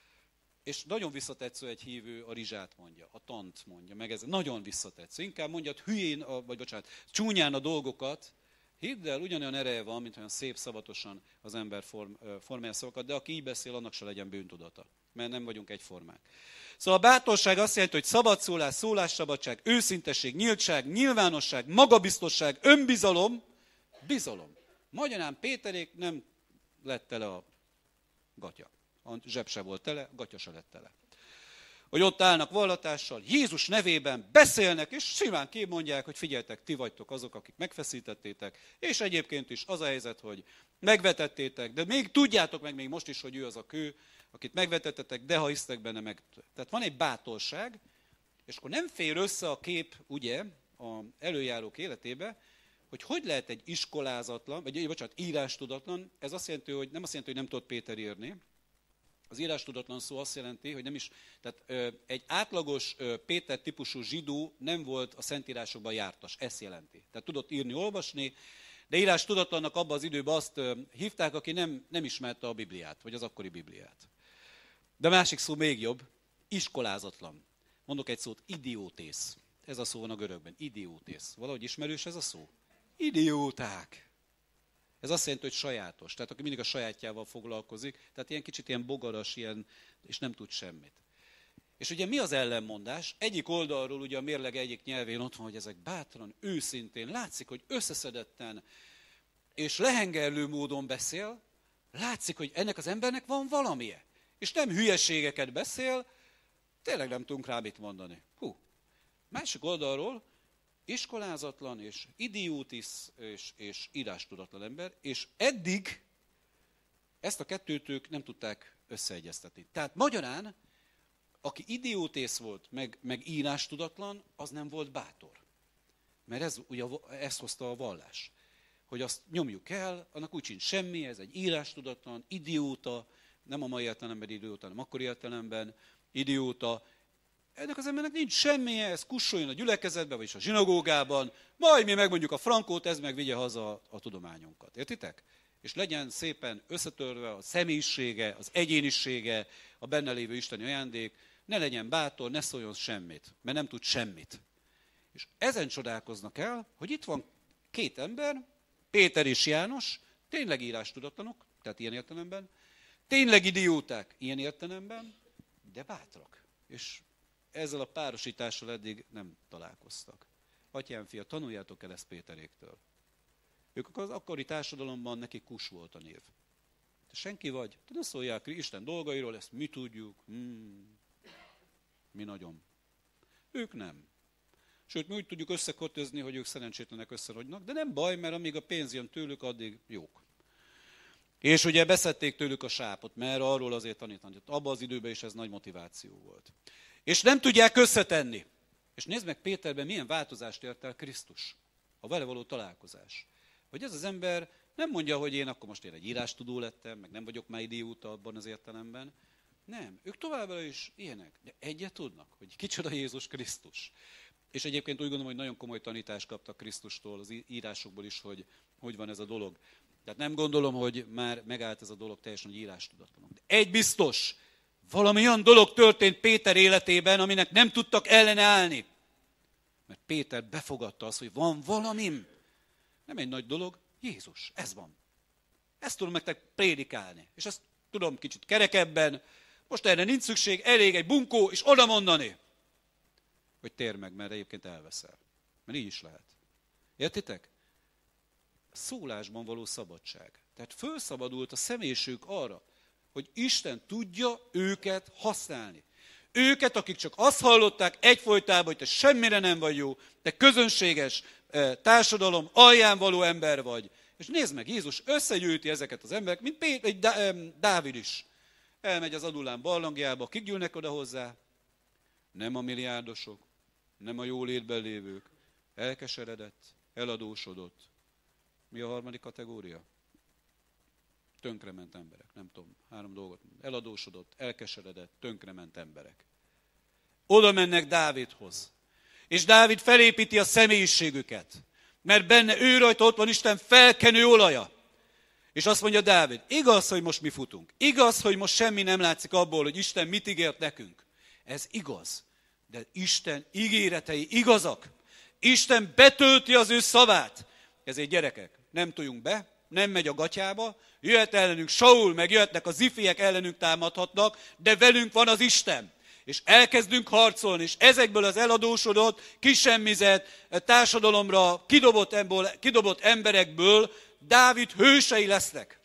És nagyon visszatetsző egy hívő a rizsát mondja, a tant mondja, meg ez nagyon visszatetsző. Inkább mondja, hülyén, vagy bocsánat, csúnyán a dolgokat. Hidd el, ugyanolyan ereje van, mint olyan szép szabatosan az ember form, formálja szavakat, de aki így beszél, annak se legyen bűntudata, mert nem vagyunk egyformák. Szóval a bátorság azt jelenti, hogy szabadszólás, szólásszabadság, őszintesség, nyíltság, nyilvánosság, magabiztosság, önbizalom, bizalom. Magyarán Péterék nem lett tele a gatya. A zseb se volt tele, a gatya se lett tele. Hogy ott állnak vallatással, Jézus nevében beszélnek, és simán kimondják, hogy figyeltek, ti vagytok azok, akik megfeszítettétek, és egyébként is az a helyzet, hogy megvetettétek, de még tudjátok meg még most is, hogy ő az a kő, akit megvetettetek, de ha hisztek benne meg. Tehát van egy bátorság, és akkor nem fér össze a kép, ugye, az előjárók életébe, hogy hogy lehet egy iskolázatlan, vagy bocsánat, írástudatlan, ez azt jelenti, hogy nem azt jelenti, hogy nem tudott Péter írni. Az írástudatlan szó azt jelenti, hogy nem is, tehát ö, egy átlagos ö, Péter típusú zsidó nem volt a szentírásokban jártas, ezt jelenti. Tehát tudott írni, olvasni, de írástudatlannak abban az időben azt ö, hívták, aki nem, nem ismerte a Bibliát, vagy az akkori Bibliát. De a másik szó még jobb, iskolázatlan. Mondok egy szót, idiótész. Ez a szó van a görögben, idiótész. Valahogy ismerős ez a szó? Idióták. Ez azt jelenti, hogy sajátos. Tehát aki mindig a sajátjával foglalkozik, tehát ilyen kicsit ilyen bogaras, ilyen, és nem tud semmit. És ugye mi az ellenmondás? Egyik oldalról ugye a mérleg egyik nyelvén ott van, hogy ezek bátran, őszintén, látszik, hogy összeszedetten és lehengerlő módon beszél, látszik, hogy ennek az embernek van valamije. És nem hülyeségeket beszél, tényleg nem tudunk rá mit mondani. Hú. Másik oldalról iskolázatlan és idiótisz és, és írástudatlan ember, és eddig ezt a kettőt ők nem tudták összeegyeztetni. Tehát magyarán, aki idiótész volt, meg, meg írástudatlan, az nem volt bátor. Mert ez, ugye, ezt hozta a vallás. Hogy azt nyomjuk el, annak úgy sincs semmi, ez egy írástudatlan, idióta, nem a mai értelemben idióta, hanem akkori értelemben idióta. Ennek az embernek nincs semmije, ez kussoljon a gyülekezetbe, vagyis a zsinagógában, majd mi megmondjuk a frankót, ez meg vigye haza a tudományunkat. Értitek? És legyen szépen összetörve a személyisége, az egyénisége, a benne lévő isteni ajándék, ne legyen bátor, ne szóljon semmit, mert nem tud semmit. És ezen csodálkoznak el, hogy itt van két ember, Péter és János, tényleg írástudatlanok, tehát ilyen értelemben, tényleg idióták, ilyen értelemben, de bátrak. És ezzel a párosítással eddig nem találkoztak. Atyám, fia, tanuljátok el ezt Péteréktől. Ők az akkori társadalomban nekik Kus volt a név. Te senki vagy, te ne szóljál Isten dolgairól, ezt mi tudjuk. Hmm. Mi nagyon. Ők nem. Sőt, mi úgy tudjuk összekötözni, hogy ők szerencsétlenek összerogynak, de nem baj, mert amíg a pénz jön tőlük, addig jók. És ugye beszedték tőlük a sápot, mert arról azért tanítani. Abban az időben is ez nagy motiváció volt. És nem tudják összetenni. És nézd meg Péterben, milyen változást ért el Krisztus. A vele való találkozás. Hogy ez az ember nem mondja, hogy én akkor most én egy írástudó lettem, meg nem vagyok már idióta abban az értelemben. Nem, ők továbbra is ilyenek. De egyet tudnak, hogy kicsoda Jézus Krisztus. És egyébként úgy gondolom, hogy nagyon komoly tanítást kaptak Krisztustól, az írásokból is, hogy hogy van ez a dolog. Tehát nem gondolom, hogy már megállt ez a dolog teljesen, hogy írástudatlanok. De egy biztos, valami olyan dolog történt Péter életében, aminek nem tudtak ellenállni. Mert Péter befogadta azt, hogy van valamim. Nem egy nagy dolog, Jézus, ez van. Ezt tudom nektek prédikálni. És ezt tudom kicsit kerekebben, most erre nincs szükség, elég egy bunkó, és oda mondani, hogy térj meg, mert egyébként elveszel. Mert így is lehet. Értitek? Szólásban való szabadság. Tehát fölszabadult a személyiségük arra, hogy Isten tudja őket használni. Őket, akik csak azt hallották egyfolytában, hogy te semmire nem vagy jó, te közönséges társadalom alján való ember vagy. És nézd meg, Jézus összegyűjti ezeket az embereket, mint Péter, Dávid is. elmegy az Adulám barlangjába, kik gyűlnek oda hozzá? Nem a milliárdosok, nem a jólétben lévők. Elkeseredett, eladósodott. Mi a harmadik kategória? Tönkrement emberek, nem tudom, három dolgot. Eladósodott, elkeseredett, tönkrement emberek. Oda mennek Dávidhoz. És Dávid felépíti a személyiségüket. Mert benne ő rajta ott van Isten felkenő olaja. És azt mondja Dávid, igaz, hogy most mi futunk. Igaz, hogy most semmi nem látszik abból, hogy Isten mit ígért nekünk. Ez igaz. De Isten ígéretei igazak. Isten betölti az ő szavát. Ezért gyerekek, nem toljunk be, nem megy a gatyába, jöhet ellenünk Saul, meg jöhetnek a zifiek ellenünk támadhatnak, de velünk van az Isten. És elkezdünk harcolni, és ezekből az eladósodott, kisemmizett, társadalomra kidobott, ebből, kidobott emberekből Dávid hősei lesznek.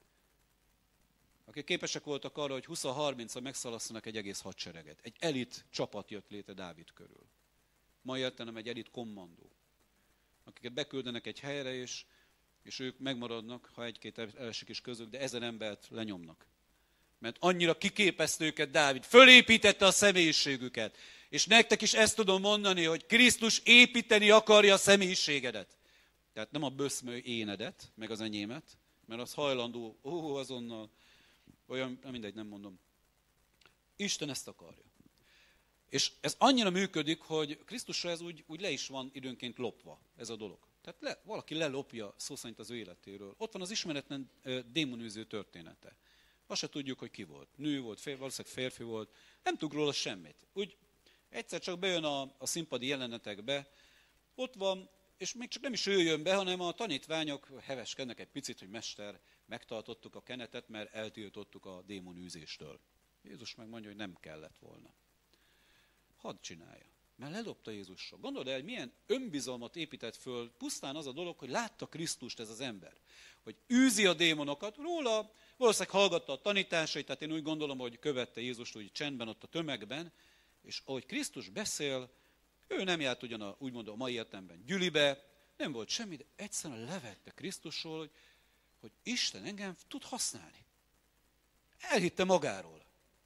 Akik képesek voltak arra, hogy húsz-harmincan megszalasztanak egy egész hadsereget. Egy elit csapat jött létre Dávid körül. Ma értenem egy elit kommandó. Akiket beküldenek egy helyre, és, és ők megmaradnak, ha egy-két elesik is közük, de ezer embert lenyomnak. Mert annyira kiképezte őket Dávid, fölépítette a személyiségüket. És nektek is ezt tudom mondani, hogy Krisztus építeni akarja a személyiségedet. Tehát nem a böszmöly énedet, meg az enyémet, mert az hajlandó, ó, azonnal, olyan, mindegy, nem mondom. Isten ezt akarja. És ez annyira működik, hogy Krisztusra ez úgy, úgy le is van időnként lopva, ez a dolog. Tehát le, valaki lelopja szó szerint az ő életéről. Ott van az ismeretlen démonűző története. Azt se tudjuk, hogy ki volt. Nő volt, fér, valószínűleg férfi volt. Nem tudjuk róla semmit. Úgy egyszer csak bejön a, a színpadi jelenetekbe, ott van, és még csak nem is ő jön be, hanem a tanítványok heveskednek egy picit, hogy mester, megtartottuk a kenetet, mert eltiltottuk a démonűzéstől. Jézus megmondja, hogy nem kellett volna. Hadd csinálja. Mert lelopta Jézusra. Gondold el, hogy milyen önbizalmat épített föl, pusztán az a dolog, hogy látta Krisztust ez az ember. Hogy űzi a démonokat, róla valószínűleg hallgatta a tanításait, tehát én úgy gondolom, hogy követte Jézust úgy csendben ott a tömegben, és ahogy Krisztus beszél, ő nem járt ugyan a, úgymond a mai értelemben gyülibe, nem volt semmi, de egyszerűen levette Krisztusról, hogy, hogy Isten engem tud használni. Elhitte magáról.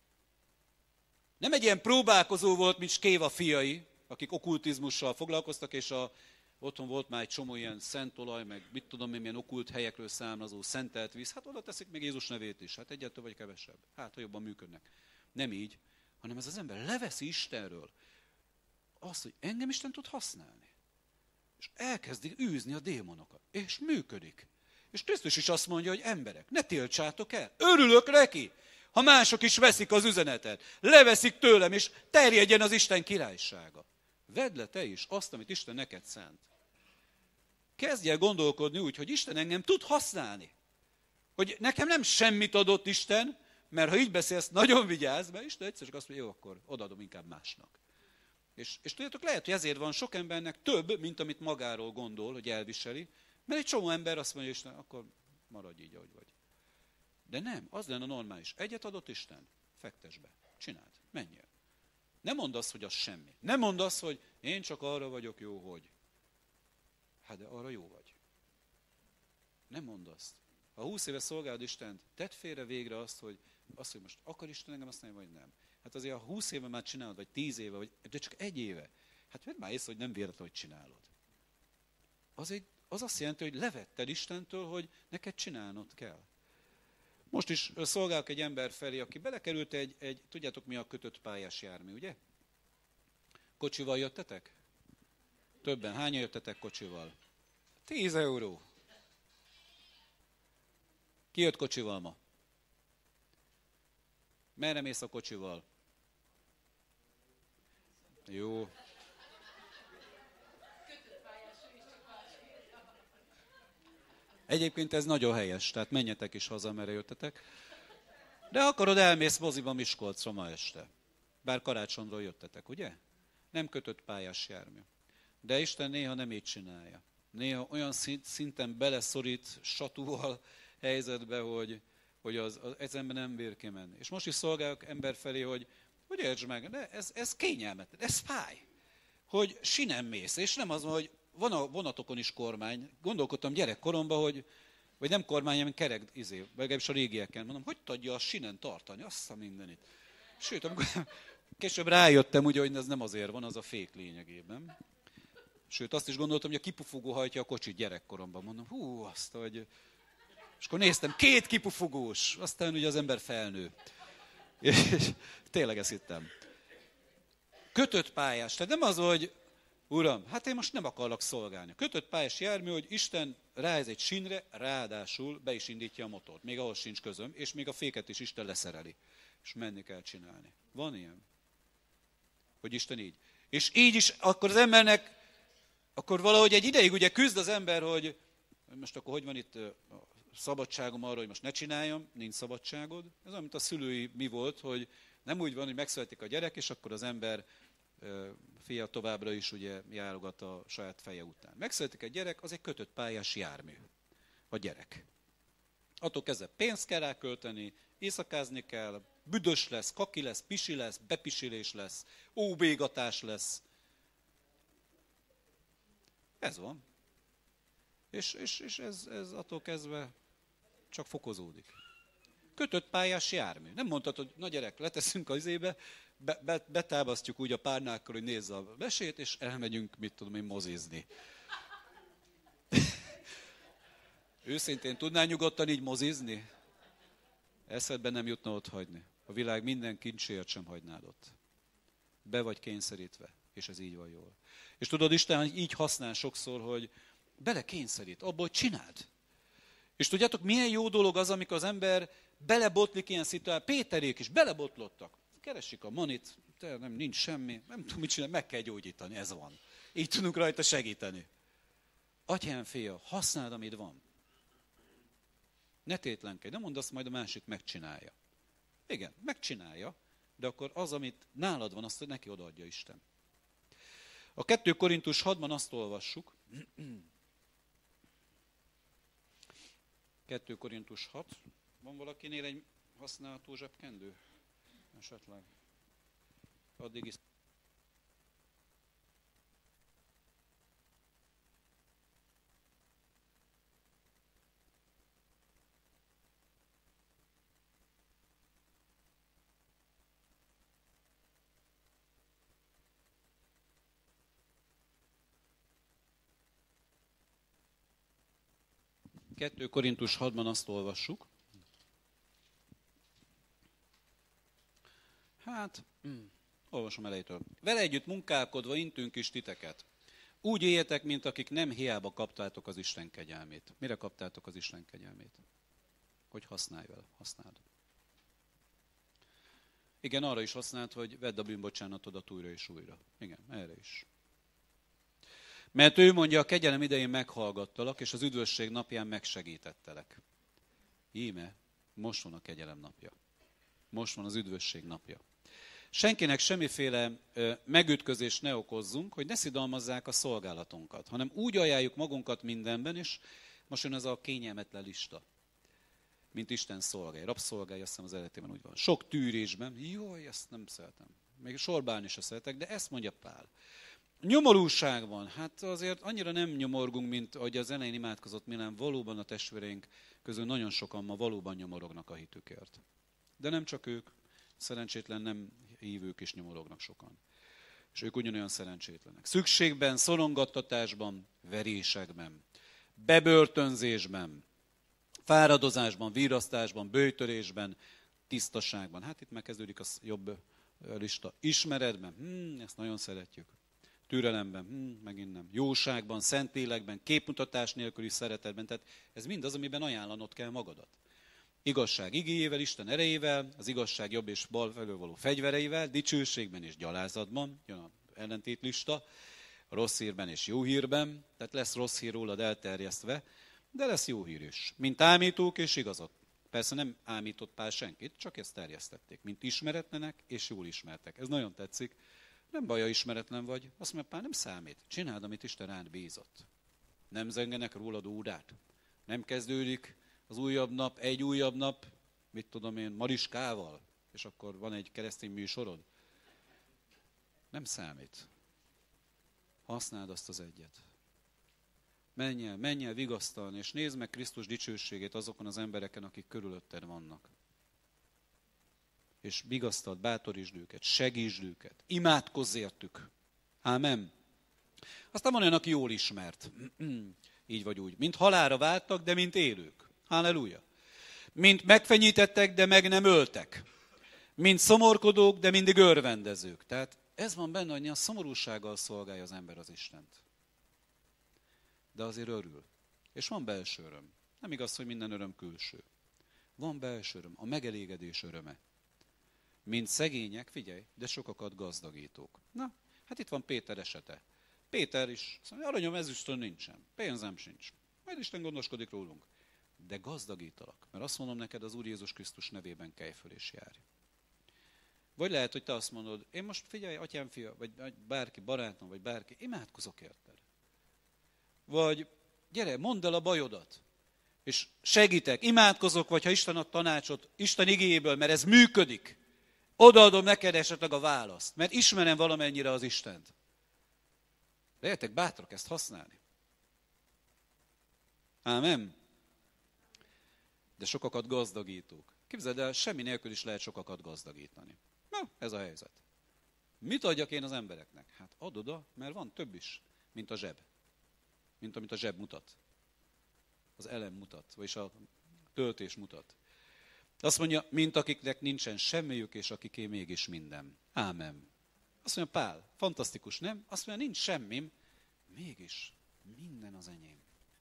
Nem egy ilyen próbálkozó volt, mint Skéva fiai, akik okkultizmussal foglalkoztak, és a, otthon volt már egy csomó ilyen szentolaj, meg mit tudom én, milyen okkult helyekről származó szentelt víz. Hát oda teszik még Jézus nevét is, hát egyet több vagy kevesebb. Hát, ha jobban működnek. Nem így, hanem ez az ember leveszi Istenről azt, hogy engem Isten tud használni. És elkezdi űzni a démonokat. És működik. És Krisztus is azt mondja, hogy emberek, ne tiltsátok el. Örülök neki, ha mások is veszik az üzenetet. Leveszik tőlem, és terjedjen az Isten királysága. Vedd le te is azt, amit Isten neked szánt. Kezdj el gondolkodni úgy, hogy Isten engem tud használni. Hogy nekem nem semmit adott Isten, mert ha így beszélsz, nagyon vigyázz, mert Isten egyszer csak azt mondja, jó, akkor odaadom inkább másnak. És, és tudjátok, lehet, hogy ezért van sok embernek több, mint amit magáról gondol, hogy elviseli, mert egy csomó ember azt mondja, Isten, akkor maradj így, ahogy vagy. De nem, az lenne normális. Egyet adott Isten, fektess be, csináld, menjél. Nem mondd azt, hogy az semmi. Nem mondd azt, hogy én csak arra vagyok jó, hogy. Hát de arra jó vagy. Nem mondd azt. Ha húsz éve szolgálod Istent, tedd félre végre azt, hogy, azt, hogy most akar Isten engem használni, vagy nem. Hát azért, ha húsz éve már csinálod, vagy tíz éve, vagy, de csak egy éve, hát vedd már észre, hogy nem véletlen, hogy csinálod. Az, egy, az azt jelenti, hogy levetted Istentől, hogy neked csinálnod kell. Most is szolgálok egy ember felé, aki belekerült egy, egy, tudjátok mi a kötött pályás jármű, ugye? Kocsival jöttetek? Többen. Hányan jöttetek kocsival? Tíz euró. Ki jött kocsival ma? Merre mész a kocsival? Jó. Egyébként ez nagyon helyes, tehát menjetek is haza, merre jöttetek. De akarod, elmész moziba Miskolcra ma este. Bár karácsonyról jöttetek, ugye? Nem kötött pályás jármű. De Isten néha nem így csinálja. Néha olyan szinten beleszorít satúval helyzetbe, hogy, hogy az, az, ez ember nem bír kimenni. És most is szolgálok ember felé, hogy, hogy értsd meg, de ez, ez kényelmetlen, ez fáj. Hogy sinem mész, és nem az, hogy van a vonatokon is kormány. Gondolkodtam gyerekkoromban, hogy Vagy nem kormány, hanem kerek, izé, vagy legalábbis a régieken. Mondom, hogy tudja a sinen tartani, azt a mindenit. Sőt, amikor később rájöttem, ugye, hogy ez nem azért van, az a fék lényegében. Sőt, azt is gondoltam, hogy a kipufogó hajtja a kocsit gyerekkoromban. Mondom, hú, azt, hogy... És akkor néztem, két kipufogós, aztán ugye az ember felnő. És tényleg ezt hittem. Kötött pályás, tehát nem az, hogy uram, hát én most nem akarlak szolgálni. Kötött pályás jármű, hogy Isten ráhez egy sínre, ráadásul be is indítja a motort. Még ahhoz sincs közöm, és még a féket is Isten leszereli. És menni kell csinálni. Van ilyen? Hogy Isten így. És így is, akkor az embernek, akkor valahogy egy ideig ugye küzd az ember, hogy most akkor hogy van itt a szabadságom arra, hogy most ne csináljam, nincs szabadságod. Ez olyan, mint a szülői mi volt, hogy nem úgy van, hogy megszületik a gyerek, és akkor az ember fia továbbra is ugye járogat a saját feje után. Megszületik egy gyerek, az egy kötött pályás jármű. A gyerek. Attól kezdve pénzt kell rá költeni, éjszakázni kell, büdös lesz, kaki lesz, pisi lesz, bepisilés lesz, óbégatás lesz. Ez van. És, és, és ez, ez attól kezdve csak fokozódik. Kötött pályás jármű. Nem mondtad, hogy na gyerek, leteszünk az izébe, be, be, betábasztjuk úgy a párnákkal, hogy nézze a mesét, és elmegyünk, mit tudom én, mozizni. Őszintén tudnál nyugodtan így mozizni? Eszedben nem jutna ott hagyni. A világ minden kincsért sem hagynád ott. Be vagy kényszerítve, és ez így van jól. És tudod, Isten így használ sokszor, hogy bele kényszerít, abból, hogy csináld. És tudjátok, milyen jó dolog az, amikor az ember belebotlik ilyen szituációba. Péterék is belebotlottak. Keresik a manit, te nem, nincs semmi, nem tudom mit csinálni, meg kell gyógyítani, ez van. Így tudunk rajta segíteni. Atyám, fia, használd, amit van. Ne tétlenkedj, nem mondd azt, majd a másik megcsinálja. Igen, megcsinálja, de akkor az, amit nálad van, azt hogy neki odaadja Isten. A kettő Korintus hatban azt olvassuk, kettő Korintus hat, van valakinél egy használható zsebkendő? Esetleg. Addig is. kettő Korintus hatban azt olvassuk. Hát, mm, olvasom elejétől. Vele együtt munkálkodva intünk is titeket. Úgy éljetek, mint akik nem hiába kaptátok az Isten kegyelmét. Mire kaptátok az Isten kegyelmét? Hogy használj vele, használd. Igen, arra is használd, hogy vedd a bűnbocsánatodat újra és újra. Igen, erre is. Mert ő mondja, a kegyelem idején meghallgattalak, és az üdvösség napján megsegítettelek. Íme, most van a kegyelem napja. Most van az üdvösség napja. Senkinek semmiféle ö, megütközést ne okozzunk, hogy ne szidalmazzák a szolgálatunkat, hanem úgy ajánljuk magunkat mindenben, és most jön ez a kényelmetlen lista, mint Isten szolgálja. Rabszolgálja, azt hiszem az eredetében úgy van. Sok tűrésben, jaj, ezt nem szeretem. Még sorbálni se szeretek, de ezt mondja Pál. Nyomorúságban, hát azért annyira nem nyomorgunk, mint ahogy az elején imádkozott Milán, valóban a testvéreink közül nagyon sokan ma valóban nyomorognak a hitükért. De nem csak ők, szerencsétlen nem hívők is nyomorognak sokan. És ők ugyanolyan szerencsétlenek. Szükségben, szorongattatásban, verésekben, bebörtönzésben, fáradozásban, virasztásban, böjtörésben, tisztaságban. Hát itt megkezdődik a jobb lista. Ismeretben, hmm, ezt nagyon szeretjük. Türelemben, hmm, megint nem. Jóságban, szentlélekben, képmutatás nélküli szeretetben. Tehát ez mind az, amiben ajánlanod kell magadat. Igazság igéjével, Isten erejével, az igazság jobb és bal felől való fegyvereivel, dicsőségben és gyalázatban, jön az ellentétlista, rossz hírben és jó hírben, tehát lesz rossz hír rólad elterjesztve, de lesz jó hír is. Mint ámítók és igazak. Persze nem ámított Pál senkit, csak ezt terjesztették. Mint ismeretlenek és jól ismertek. Ez nagyon tetszik. Nem baj, ha ismeretlen vagy. Azt mondja, Pál nem számít. Csináld, amit Isten rád bízott. Nem zengenek rólad órát. Nem kezdődik az újabb nap, egy újabb nap, mit tudom én, Mariskával, és akkor van egy keresztény műsorod. Nem számít. Használd azt az egyet. Menj el, menj el vigasztalni, és nézd meg Krisztus dicsőségét azokon az embereken, akik körülötted vannak. És vigasztald, bátorítsd őket, segítsd őket, imádkozz értük. Ámen. Aztán van olyan, aki jól ismert. Így vagy úgy. Mint halálra váltak, de mint élők. Halleluja. Mint megfenyítettek, de meg nem öltek. Mint szomorkodók, de mindig örvendezők. Tehát ez van benne, hogy a szomorúsággal szolgálja az ember az Istent. De azért örül. És van belső öröm. Nem igaz, hogy minden öröm külső. Van belső öröm, a megelégedés öröme. Mint szegények, figyelj, de sokakat gazdagítók. Na, hát itt van Péter esete. Péter is, szóval aranyom, ezüstön nincsen, pénzem sincs. Majd Isten gondoskodik rólunk. De gazdagítalak, mert azt mondom neked, az Úr Jézus Krisztus nevében kelj föl és járj. Vagy lehet, hogy te azt mondod, én most figyelj, atyám fia, vagy bárki, barátom, vagy bárki, imádkozok érted. Vagy gyere, mondd el a bajodat, és segítek, imádkozok, vagy ha Isten ad tanácsot, Isten igéjéből, mert ez működik. Odaadom neked esetleg a választ, mert ismerem valamennyire az Istent. Lehetek bátrak ezt használni. Ámen. De sokakat gazdagítók. Képzeld el, semmi nélkül is lehet sokakat gazdagítani. Na, ez a helyzet. Mit adjak én az embereknek? Hát add oda, mert van több is, mint a zseb. Mint amit a zseb mutat. Az elem mutat, vagyis a töltés mutat. Azt mondja, mint akiknek nincsen semmiük, és akiké mégis minden. Ámen. Azt mondja, Pál, fantasztikus, nem? Azt mondja, nincs semmim, mégis minden az enyém.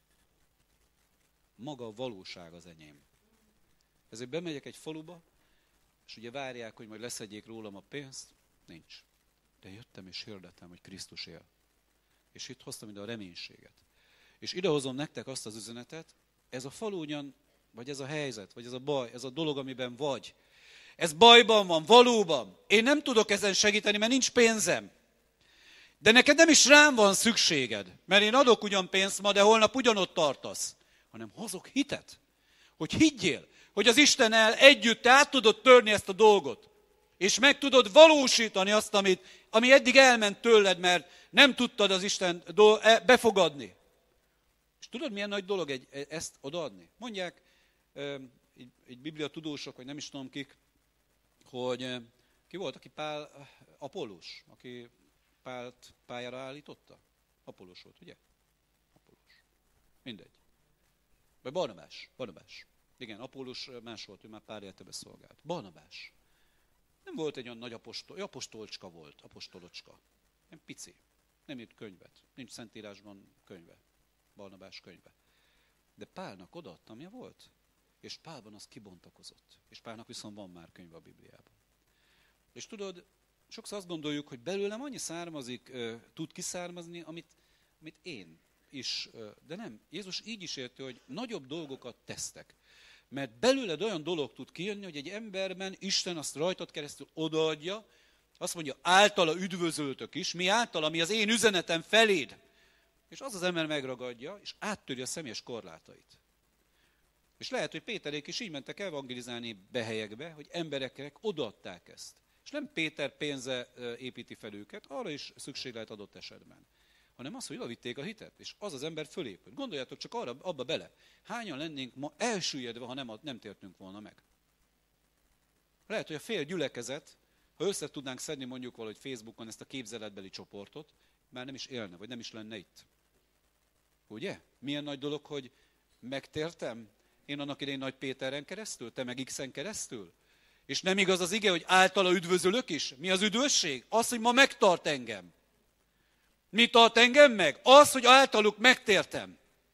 Maga a valóság az enyém. Ezért bemegyek egy faluba, és ugye várják, hogy majd leszedjék rólam a pénzt. Nincs. De jöttem és hirdettem, hogy Krisztus él. És itt hoztam ide a reménységet. És idehozom nektek azt az üzenetet, ez a falu ugyan, vagy ez a helyzet, vagy ez a baj, ez a dolog, amiben vagy. Ez bajban van, valóban. Én nem tudok ezen segíteni, mert nincs pénzem. De neked nem is rám van szükséged, mert én adok ugyan pénzt ma, de holnap ugyanott tartasz. Hanem hozok hitet, hogy higgyél, hogy az Istennel együtt te át tudod törni ezt a dolgot, és meg tudod valósítani azt, amit, ami eddig elment tőled, mert nem tudtad az Isten befogadni. És tudod, milyen nagy dolog egy, ezt odaadni? Mondják, egy, egy biblia tudósok, vagy nem is tudom kik, hogy ki volt, aki Pál, Apollós, aki Pált pályára állította? Apollós volt, ugye? Apollós. Mindegy. Vagy Barnabás. Barnabás. Igen, Apollós más volt, ő már pár életebe szolgált. Barnabás. Nem volt egy olyan nagy apostol, ő apostolcska volt, apostolocska. Nem pici. Nem írt könyvet. Nincs Szentírásban könyve. Barnabás könyve. De Pálnak odaadta, amilyen volt. És Pálban az kibontakozott. És Pálnak viszont van már könyve a Bibliában. És tudod, sokszor azt gondoljuk, hogy belőlem annyi származik, tud kiszármazni, amit, amit én is, de nem. Jézus így is érti, hogy nagyobb dolgokat tesztek. Mert belőled olyan dolog tud kijönni, hogy egy emberben Isten azt rajtad keresztül odaadja, azt mondja, általa üdvözöltök is, mi általa, mi az én üzenetem feléd. És az az ember megragadja, és áttöri a személyes korlátait. És lehet, hogy Péterék is így mentek evangelizálni behelyekbe, hogy embereknek odaadták ezt. És nem Péter pénze építi fel őket, arra is szükség lehet adott esetben. Hanem az, hogy odavitték a hitet, és az az ember fölépült. Gondoljátok csak arra, abba bele. Hányan lennénk ma elsüllyedve, ha nem, nem tértünk volna meg? Lehet, hogy a fél gyülekezet, ha össze tudnánk szedni mondjuk valahogy Facebookon ezt a képzeletbeli csoportot, már nem is élne, vagy nem is lenne itt. Ugye? Milyen nagy dolog, hogy megtértem? Én annak idején Nagy Péteren keresztül, te meg X-en keresztül? És nem igaz az ige, hogy általa üdvözölök is? Mi az üdvösség? Az, hogy ma megtart engem. Mi tart engem meg? Az, hogy általuk megtértem.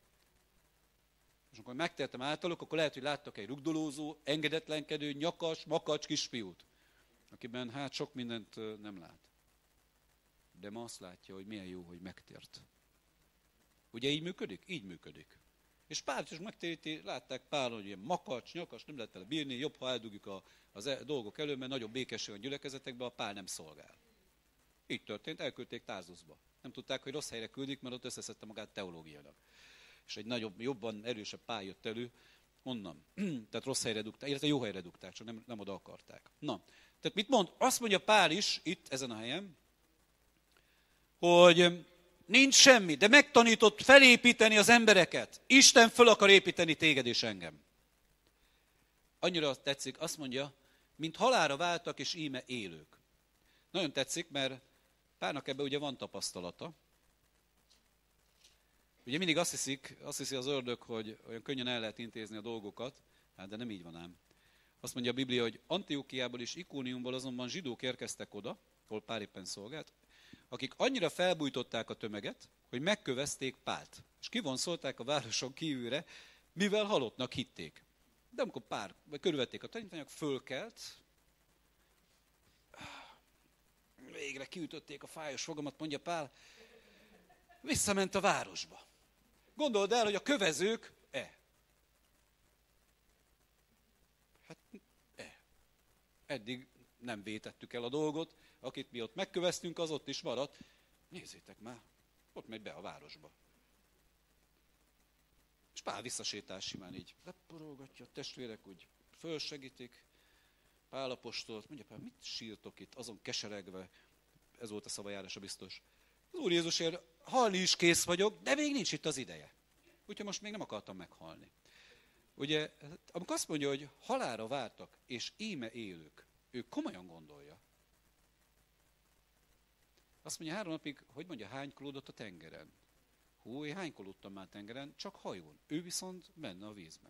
És amikor megtértem általuk, akkor lehet, hogy láttak egy rugdolózó, engedetlenkedő, nyakas, makacs kisfiút, akiben hát sok mindent nem lát. De ma azt látja, hogy milyen jó, hogy megtért. Ugye így működik? Így működik. És Pál is megtéríti, látták Pál, hogy ilyen makacs, nyakas, nem lehet vele bírni, jobb, ha eldugjuk a, az e, dolgok elő, mert nagyobb békesség a gyülekezetekben, a Pál nem szolgál. Így történt, elküldték Tárzuszba. Nem tudták, hogy rossz helyre küldik, mert ott összeszedte magát teológiailag. És egy nagyobb, jobban erősebb Pál jött elő onnan. Tehát rossz helyre dugták, illetve jó helyre dugták, csak nem, nem oda akarták. Na, tehát mit mond? Azt mondja Pál is itt, ezen a helyen, hogy Nincs semmi, de megtanított felépíteni az embereket. Isten föl akar építeni téged és engem. Annyira tetszik, azt mondja, mint halálra váltak, és íme élők. Nagyon tetszik, mert Pálnak ebben ugye van tapasztalata. Ugye mindig azt hiszik, azt hiszi az ördög, hogy olyan könnyen el lehet intézni a dolgokat, hát de nem így van ám. Azt mondja a Biblia, hogy Antiochiából és Ikóniumból azonban zsidók érkeztek oda, ahol Pál éppen szolgált, akik annyira felbújtották a tömeget, hogy megkövezték Pált, és kivonszolták a városon kívülre, mivel halottnak hitték. De amikor Pál, vagy körülvették a tanítványok, fölkelt, végre kiütötték a fájos fogamat, mondja Pál, visszament a városba. Gondold el, hogy a kövezők, e. Hát, e. Eddig nem vétettük el a dolgot, akit mi ott megköveztünk, az ott is maradt. Nézzétek már, ott megy be a városba. És Pál visszasétál simán így, leporolgatja, a testvérek úgy fölsegítik. Pál apostolt, mondja Pál, mit sírtok itt, azon keseregve, ez volt a szavajárása biztos. Az Úr Jézusért halni is kész vagyok, de még nincs itt az ideje. Úgyhogy most még nem akartam meghalni. Ugye, amikor azt mondja, hogy halálra vártak, és íme élők, ő komolyan gondolja. Azt mondja, három napig, hogy mondja, hánykolódott a tengeren. Hú, én hánykolódtam már tengeren, csak hajón. Ő viszont benne a vízben.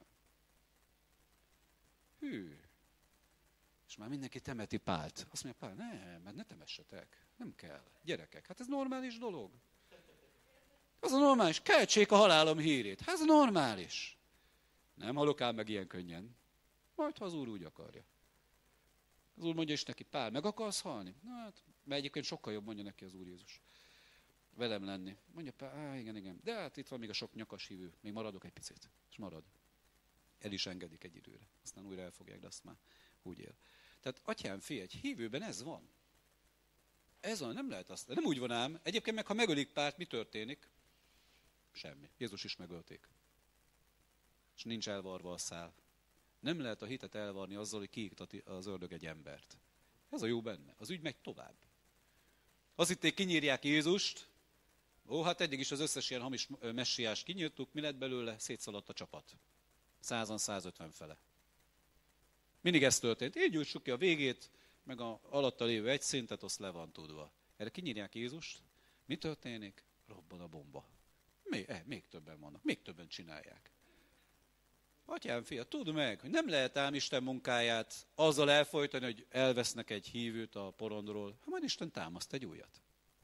Hű. És már mindenki temeti Pált. Azt mondja, Pál, nem, mert ne temessetek. Nem kell. Gyerekek, hát ez normális dolog. Az a normális. Keltsék a halálom hírét. Hát ez normális. Nem halok ám meg ilyen könnyen. Majd, ha az Úr úgy akarja. Az Úr mondja is neki, Pál, meg akarsz halni? Na hát, mert egyébként sokkal jobb, mondja neki az Úr Jézus. Velem lenni. Mondja Pál, á, igen, igen. De hát itt van még a sok nyakas hívő. Még maradok egy picit. És marad. El is engedik egy időre. Aztán újra elfogják, de azt már úgy él. Tehát, atyám, figyelj, egy hívőben ez van. Ez van, nem lehet azt. Nem úgy van ám. Egyébként meg, ha megölik Pált, mi történik? Semmi. Jézus is megölték. És nincs elvarva a szál. Nem lehet a hitet elvarni azzal, hogy kiiktat az ördög egy embert. Ez a jó benne. Az ügy megy tovább. Azt hitték, kinyírják Jézust. Ó, hát eddig is az összes ilyen hamis messiást kinyírtuk. Mi lett belőle? Szétszaladt a csapat. Százan, százötven fele. Mindig ez történt. Így gyújtsuk ki a végét, meg a alatta lévő egy szintet, azt le van tudva. Erre kinyírják Jézust. Mi történik? Robban a bomba. Még, eh, még többen vannak. Még többen csinálják. Atyám, fia, tudd meg, hogy nem lehet ám Isten munkáját azzal elfolytani, hogy elvesznek egy hívőt a porondról. Hát majd Isten támaszt egy újat.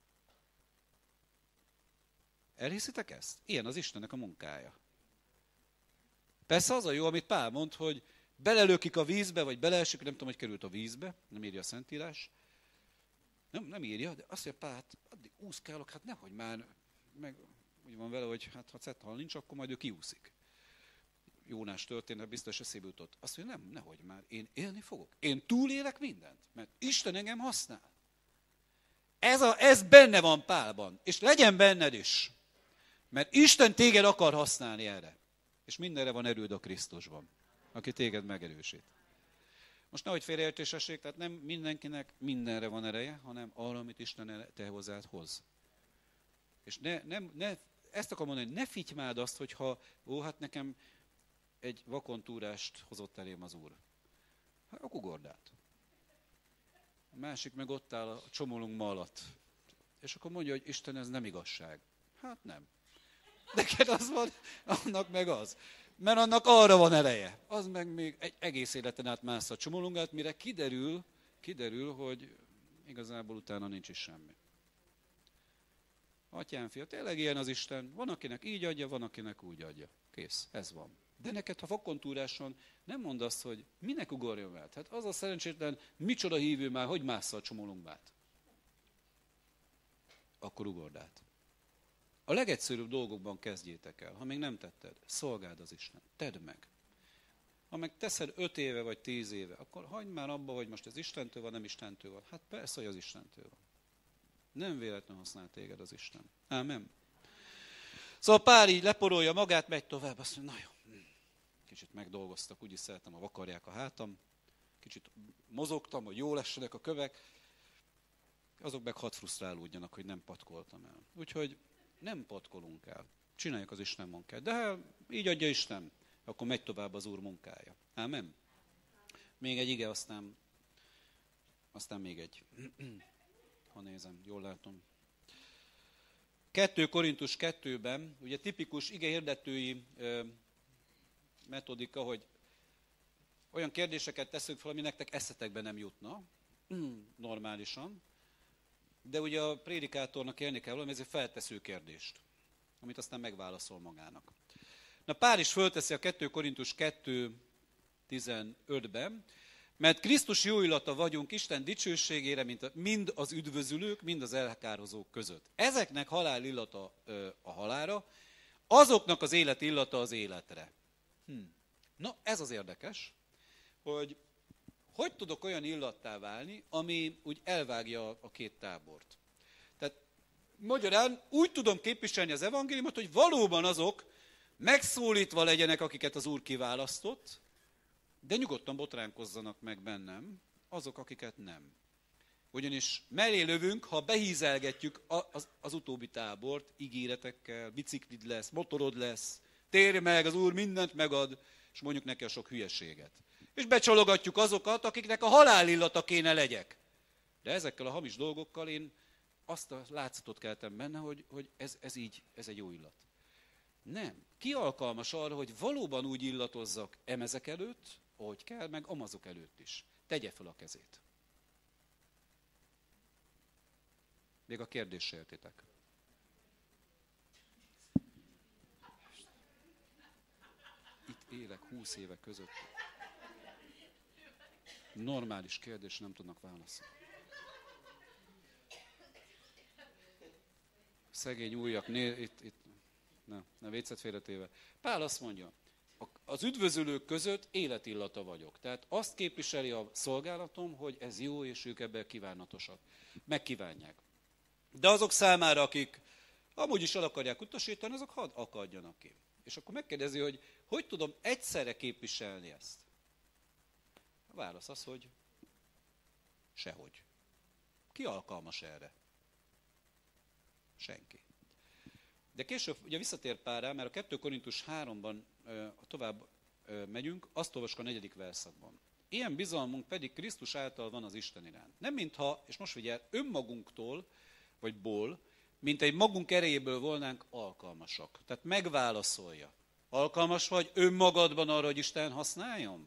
Elhiszitek ezt? Ilyen az Istennek a munkája. Persze az a jó, amit Pál mond, hogy belelökik a vízbe, vagy beleesik, nem tudom, hogy került a vízbe, nem írja a Szentírás. Nem, nem írja, de azt mondja, Pál, hát addig úszkálok, hát nehogy már, meg úgy van vele, hogy hát ha cethal nincs, akkor majd ő kiúszik. Jónás történet biztos eszébe jutott. Azt mondja, nem, nehogy már, én élni fogok. Én túlélek mindent, mert Isten engem használ. Ez, a, ez benne van Pálban, és legyen benned is. Mert Isten téged akar használni erre. És mindenre van erőd a Krisztusban, aki téged megerősít. Most nehogy félreértés essék, tehát nem mindenkinek mindenre van ereje, hanem arra, amit Isten te hozzád hoz. És ne, nem, ne, ezt akarom mondani, hogy ne fitymáld azt, hogyha, ó, hát nekem egy vakontúrást hozott elém az Úr. Hát akkor ugord át. A másik meg ott áll a csomolunk ma alatt. És akkor mondja, hogy Isten, ez nem igazság. Hát nem. Neked az van, annak meg az. Mert annak arra van ereje. Az meg még egy egész életen át mász a csomolungát, mire kiderül, kiderül, hogy igazából utána nincs is semmi. Atyám, fia, tényleg ilyen az Isten. Van, akinek így adja, van, akinek úgy adja. Kész, ez van. De neked, ha vakontúráson nem mondd azt, hogy minek ugorjon el. Hát az a szerencsétlen, micsoda hívő már, hogy mássza a csomolungát. Akkor ugord át. A legegyszerűbb dolgokban kezdjétek el. Ha még nem tetted, szolgáld az Isten. Tedd meg. Ha meg teszed öt éve vagy tíz éve, akkor hagyd már abba, hogy most ez Istentől van, nem Istentől van. Hát persze, hogy az Istentől van. Nem véletlenül használ téged az Isten. Ámen. Szóval Pál így leporolja magát, megy tovább, azt mondja, na jó. Kicsit megdolgoztak, úgyis szeretem, ha vakarják a hátam. Kicsit mozogtam, hogy jól essenek a kövek. Azok meg hadd frusztrálódjanak, hogy nem patkoltam el. Úgyhogy nem patkolunk el. Csináljuk az Isten munkát. De ha így adja Isten, akkor megy tovább az Úr munkája. Ámen? Még egy ige, aztán, aztán még egy. Ha nézem, jól látom. kettő Korintus kettőben, ugye tipikus igehirdetői metodika, hogy olyan kérdéseket teszünk fel, ami nektek eszetekbe nem jutna, normálisan, de ugye a prédikátornak élni kell valami, ezért feltesző kérdést, amit aztán megválaszol magának. Na Pál is fölteszi a kettő Korintus kettő tizenötben, mert Krisztus jó illata vagyunk Isten dicsőségére, mint a, mind az üdvözülők, mind az elkározók között. Ezeknek halál illata ö, a halálra, azoknak az élet illata az életre. Hm. Na, ez az érdekes, hogy hogy tudok olyan illattá válni, ami úgy elvágja a két tábort. Tehát magyarán úgy tudom képviselni az evangéliumot, hogy valóban azok megszólítva legyenek, akiket az Úr kiválasztott, de nyugodtan botránkozzanak meg bennem azok, akiket nem. Ugyanis mellé lövünk, ha behízelgetjük az, az utóbbi tábort ígéretekkel, biciklid lesz, motorod lesz, térj meg, az Úr mindent megad, és mondjuk neki a sok hülyeséget. És becsalogatjuk azokat, akiknek a halálillata kéne legyek. De ezekkel a hamis dolgokkal én azt a látszatot keltem benne, hogy, hogy ez, ez így, ez egy jó illat. Nem. Ki alkalmas arra, hogy valóban úgy illatozzak emezek előtt, ahogy kell, meg amazok előtt is. Tegye fel a kezét. Még a kérdést értitek. Itt élek húsz évek között. Normális kérdés, nem tudnak válaszolni. Szegény újak, né, itt, itt, ne, ne vécet félretéve. Pál azt mondja, az üdvözülők között életillata vagyok. Tehát azt képviseli a szolgálatom, hogy ez jó, és ők ebben kívánatosak. Megkívánják. De azok számára, akik amúgy is el akarják utasítani, azok hadd akadjanak ki. És akkor megkérdezi, hogy hogy tudom egyszerre képviselni ezt? A válasz az, hogy sehogy. Ki alkalmas erre? Senki. De később ugye visszatér Pál rá, mert a kettő Korintus háromban ha tovább megyünk, azt olvassuk a negyedik verszakban. Ilyen bizalmunk pedig Krisztus által van az Isten iránt. Nem mintha, és most figyelj, önmagunktól, vagy ból, mint egy magunk erejéből volnánk alkalmasak. Tehát megválaszolja. Alkalmas vagy önmagadban arra, hogy Isten használjon?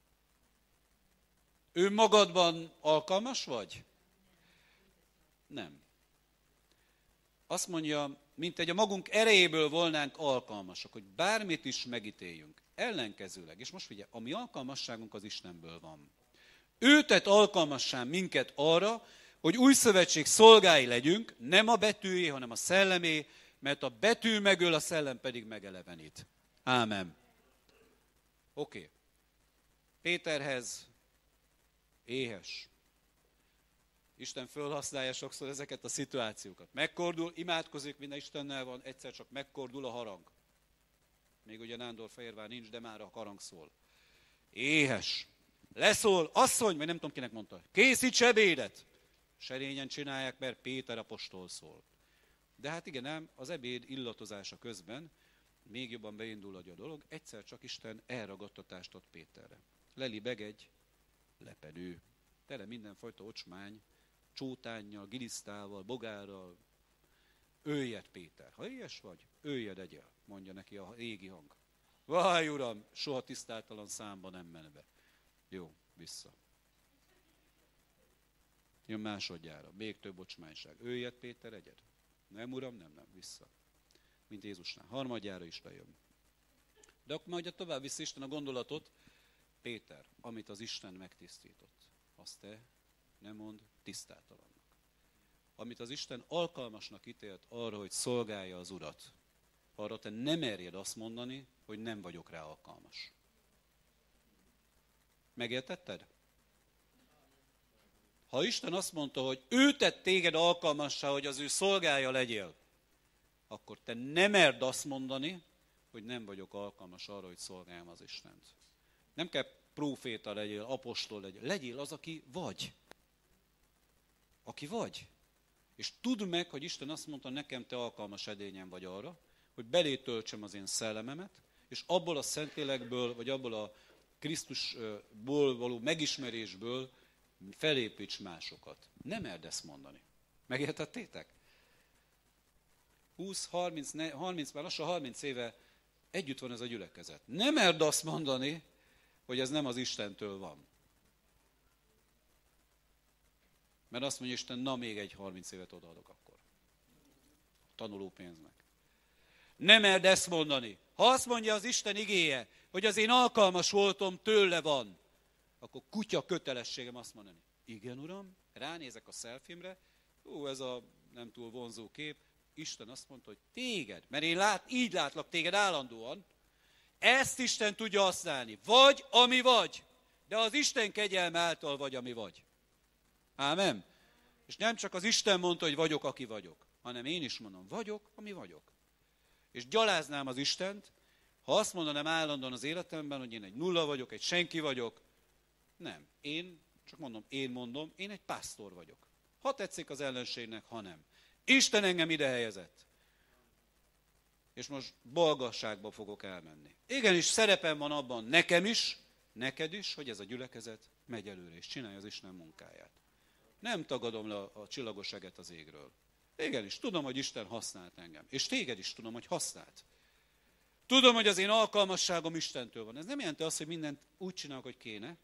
Önmagadban alkalmas vagy? Nem. Azt mondja, mint egy a magunk erejéből volnánk alkalmasak, hogy bármit is megítéljünk. Ellenkezőleg, és most figyelj, a mi alkalmasságunk az Istenből van. Ő tett alkalmassá minket arra, hogy új szövetség szolgái legyünk, nem a betűjé, hanem a szellemé, mert a betű megöl, a szellem pedig megelevenít. Ámen. Oké. Okay. Péterhez éhes. Isten fölhasználja sokszor ezeket a szituációkat. Megkordul, imádkozik, minden Istennel van, egyszer csak megkordul a harang. Még ugye Nándorfehérvár nincs, de már a harang szól. Éhes. Leszól, asszony, vagy nem tudom kinek mondta, készíts ebédet. Serényen csinálják, mert Péter apostol szól. De hát igen, nem, az ebéd illatozása közben még jobban beindul a dolog, egyszer csak Isten elragadtatást ad Péterre. Lelibeg egy lepedő, tele mindenfajta ocsmány, csótánnyal, gilisztával, bogárral. Öljed, Péter, ha éhes vagy, öljed, egyel, mondja neki a régi hang. Vaj, uram, soha tisztátalan számba nem menve. Jó, vissza. Jön másodjára, még több ocsmányság. Öljed, Péter, egyed. Nem, uram, nem, nem, vissza. Mint Jézusnál. Harmadjára is lejön. De akkor majd tovább viszi Isten a gondolatot, Péter, amit az Isten megtisztított, azt te nem mondd tisztátalannak. Amit az Isten alkalmasnak ítélt arra, hogy szolgálja az Urat, arra te nem merjed azt mondani, hogy nem vagyok rá alkalmas. Megértetted? Ha Isten azt mondta, hogy ő tett téged alkalmassá, hogy az ő szolgája legyél, akkor te nem merd azt mondani, hogy nem vagyok alkalmas arra, hogy szolgáljam az Istent. Nem kell próféta legyél, apostol legyél. Legyél az, aki vagy. Aki vagy. És tudd meg, hogy Isten azt mondta, nekem te alkalmas edényem vagy arra, hogy belé töltsem az én szellememet, és abból a Szentlélekből, vagy abból a Krisztusból való megismerésből felépíts másokat. Nem merd ezt mondani. Megértettétek? húsz, harminc, harminc, már lassan harminc éve együtt van ez a gyülekezet. Nem merd azt mondani, hogy ez nem az Istentől van. Mert azt mondja Isten, na még egy harminc évet odaadok akkor. Tanuló pénznek. Nem merd ezt mondani. Ha azt mondja az Isten igéje, hogy az én alkalmas voltom tőle van, akkor kutya kötelességem azt mondani. Igen, Uram, ránézek a szelfimre, ó, ez a nem túl vonzó kép, Isten azt mondta, hogy téged, mert én lát, így látlak téged állandóan, ezt Isten tudja használni. Vagy, ami vagy, de az Isten kegyelme által vagy, ami vagy. Ámen? És nem csak az Isten mondta, hogy vagyok, aki vagyok, hanem én is mondom, vagyok, ami vagyok. És gyaláznám az Istent, ha azt mondanám állandóan az életemben, hogy én egy nulla vagyok, egy senki vagyok. Nem. Én, csak mondom, én mondom, én egy pásztor vagyok. Ha tetszik az ellenségnek, ha nem. Isten engem ide helyezett. És most balgasságba fogok elmenni. Igenis, szerepem van abban nekem is, neked is, hogy ez a gyülekezet megy előre, és csinálja az Isten munkáját. Nem tagadom le a, a csillagos eget az égről. Igenis, tudom, hogy Isten használt engem. És téged is tudom, hogy használt. Tudom, hogy az én alkalmasságom Istentől van. Ez nem jelenti azt, hogy mindent úgy csinálok, hogy kéne,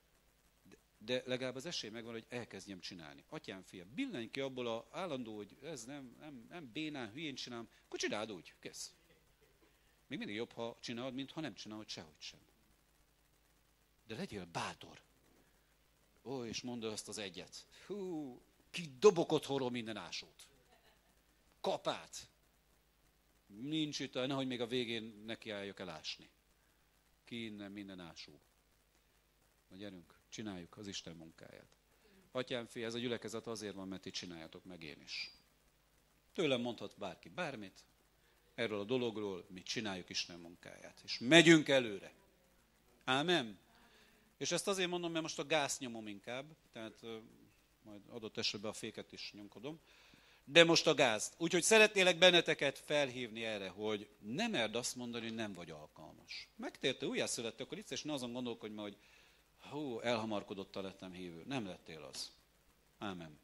de legalább az esély megvan, hogy elkezdjem csinálni. Atyám, fiam, billenj ki abból a állandó, hogy ez nem, nem, nem bénán, hülyén csinálom, akkor csináld úgy, kész. Még mindig jobb, ha csinálod, mint ha nem csinálod sehogy sem. De legyél bátor. Ó, és mondd azt az egyet. Hú, ki dobok otthonról minden ásót. Kapát. Nincs itt, nehogy még a végén nekiálljak el ásni. Ki innen minden ásó. Na gyerünk, csináljuk az Isten munkáját. Atyám, fia, ez a gyülekezet azért van, mert ti csináljátok meg én is. Tőlem mondhat bárki bármit, erről a dologról mi csináljuk Isten munkáját. És megyünk előre. Ámen. És ezt azért mondom, mert most a gáz nyomom inkább, tehát uh, majd adott esetben a féket is nyomkodom, de most a gázt. Úgyhogy szeretnélek benneteket felhívni erre, hogy nem merd azt mondani, hogy nem vagy alkalmas. Megtérte, újjászülettél, akkor itt és ne azon gondolkodj ma, hogy hú, elhamarkodottan lettem hívő. Nem lettél az. Ámen.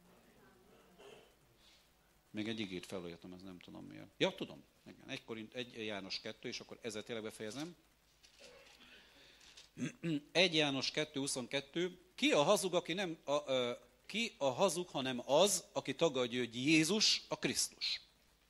Még egy igét feloljatom, ez nem tudom miért. Ja, tudom. Igen. Egy, Korint, egy János kettő, és akkor ezzel tényleg befejezem. egy János kettő huszonkettő. Ki a hazug, aki nem, a, a, ki a hazug, hanem az, aki tagadja, hogy Jézus a Krisztus.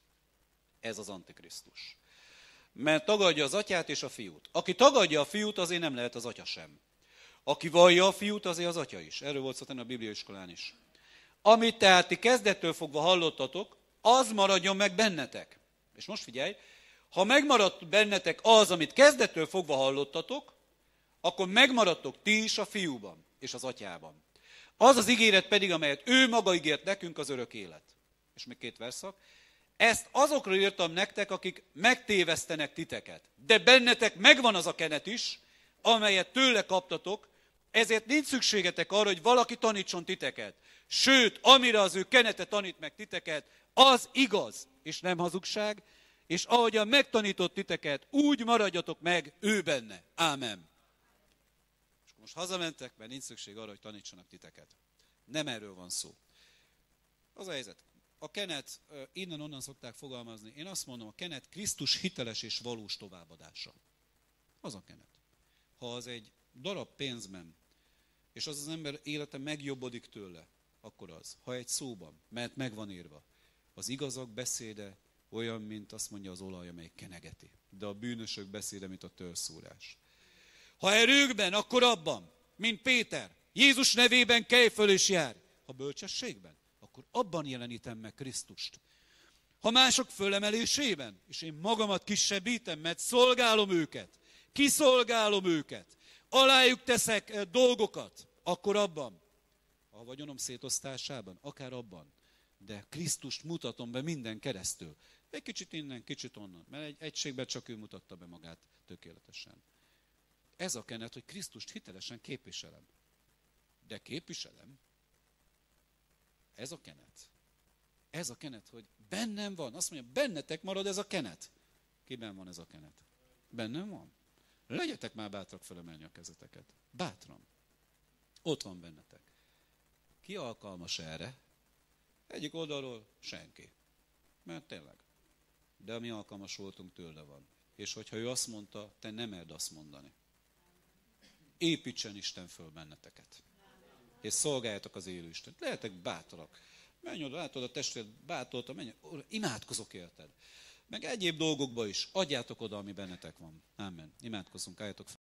Ez az Antikrisztus. Mert tagadja az atyát és a fiút. Aki tagadja a fiút, azért nem lehet az atya sem. Aki vallja a fiút, azért az atya is. Erről volt szó a bibliaiskolán is. Amit tehát ti kezdettől fogva hallottatok, az maradjon meg bennetek. És most figyelj, ha megmaradt bennetek az, amit kezdettől fogva hallottatok, akkor megmaradtok ti is a fiúban és az atyában. Az az ígéret pedig, amelyet ő maga ígért nekünk, az örök élet. És még két verszak. Ezt azokról írtam nektek, akik megtévesztenek titeket. De bennetek megvan az a kenet is, amelyet tőle kaptatok, ezért nincs szükségetek arra, hogy valaki tanítson titeket. Sőt, amire az ő kenete tanít meg titeket, az igaz, és nem hazugság, és ahogyan megtanított titeket, úgy maradjatok meg ő benne. Ámen. És most hazamentek, mert nincs szükség arra, hogy tanítsanak titeket. Nem erről van szó. Az a helyzet. A kenet, innen-onnan szokták fogalmazni, én azt mondom, a kenet Krisztus hiteles és valós továbbadása. Az a kenet. Ha az egy darab pénzben, és az az ember élete megjobbodik tőle, akkor az. Ha egy szóban, mert meg van írva, az igazak beszéde olyan, mint azt mondja az olaj, amely kenegeti. De a bűnösök beszéde, mint a törszúrás. Ha erőkben, akkor abban, mint Péter, Jézus nevében kelj föl és járj. Ha bölcsességben, akkor abban jelenítem meg Krisztust. Ha mások fölemelésében, és én magamat kisebbítem, mert szolgálom őket, kiszolgálom őket, alájuk teszek dolgokat, akkor abban, a vagyonom szétosztásában, akár abban, de Krisztust mutatom be minden keresztül. Egy kicsit innen, kicsit onnan, mert egy egységben csak ő mutatta be magát tökéletesen. Ez a kenet, hogy Krisztust hitelesen képviselem. De képviselem. Ez a kenet. Ez a kenet, hogy bennem van. Azt mondja, bennetek marad ez a kenet. Kiben van ez a kenet? Bennem van. Legyetek már bátrak felemelni a kezeteket. Bátran. Ott van bennetek. Ki alkalmas erre? Egyik oldalról senki. Mert tényleg. De a mi alkalmas voltunk, tőle van. És hogyha ő azt mondta, te nem merd azt mondani. Építsen Isten föl benneteket. És szolgáljátok az élő Istent. Lehetek bátrak. Menj oda, látod a testvéred bátorta, menj, imádkozok érted. Meg egyéb dolgokba is. Adjátok oda, ami bennetek van. Ámen. Imádkozzunk, álljatok fel.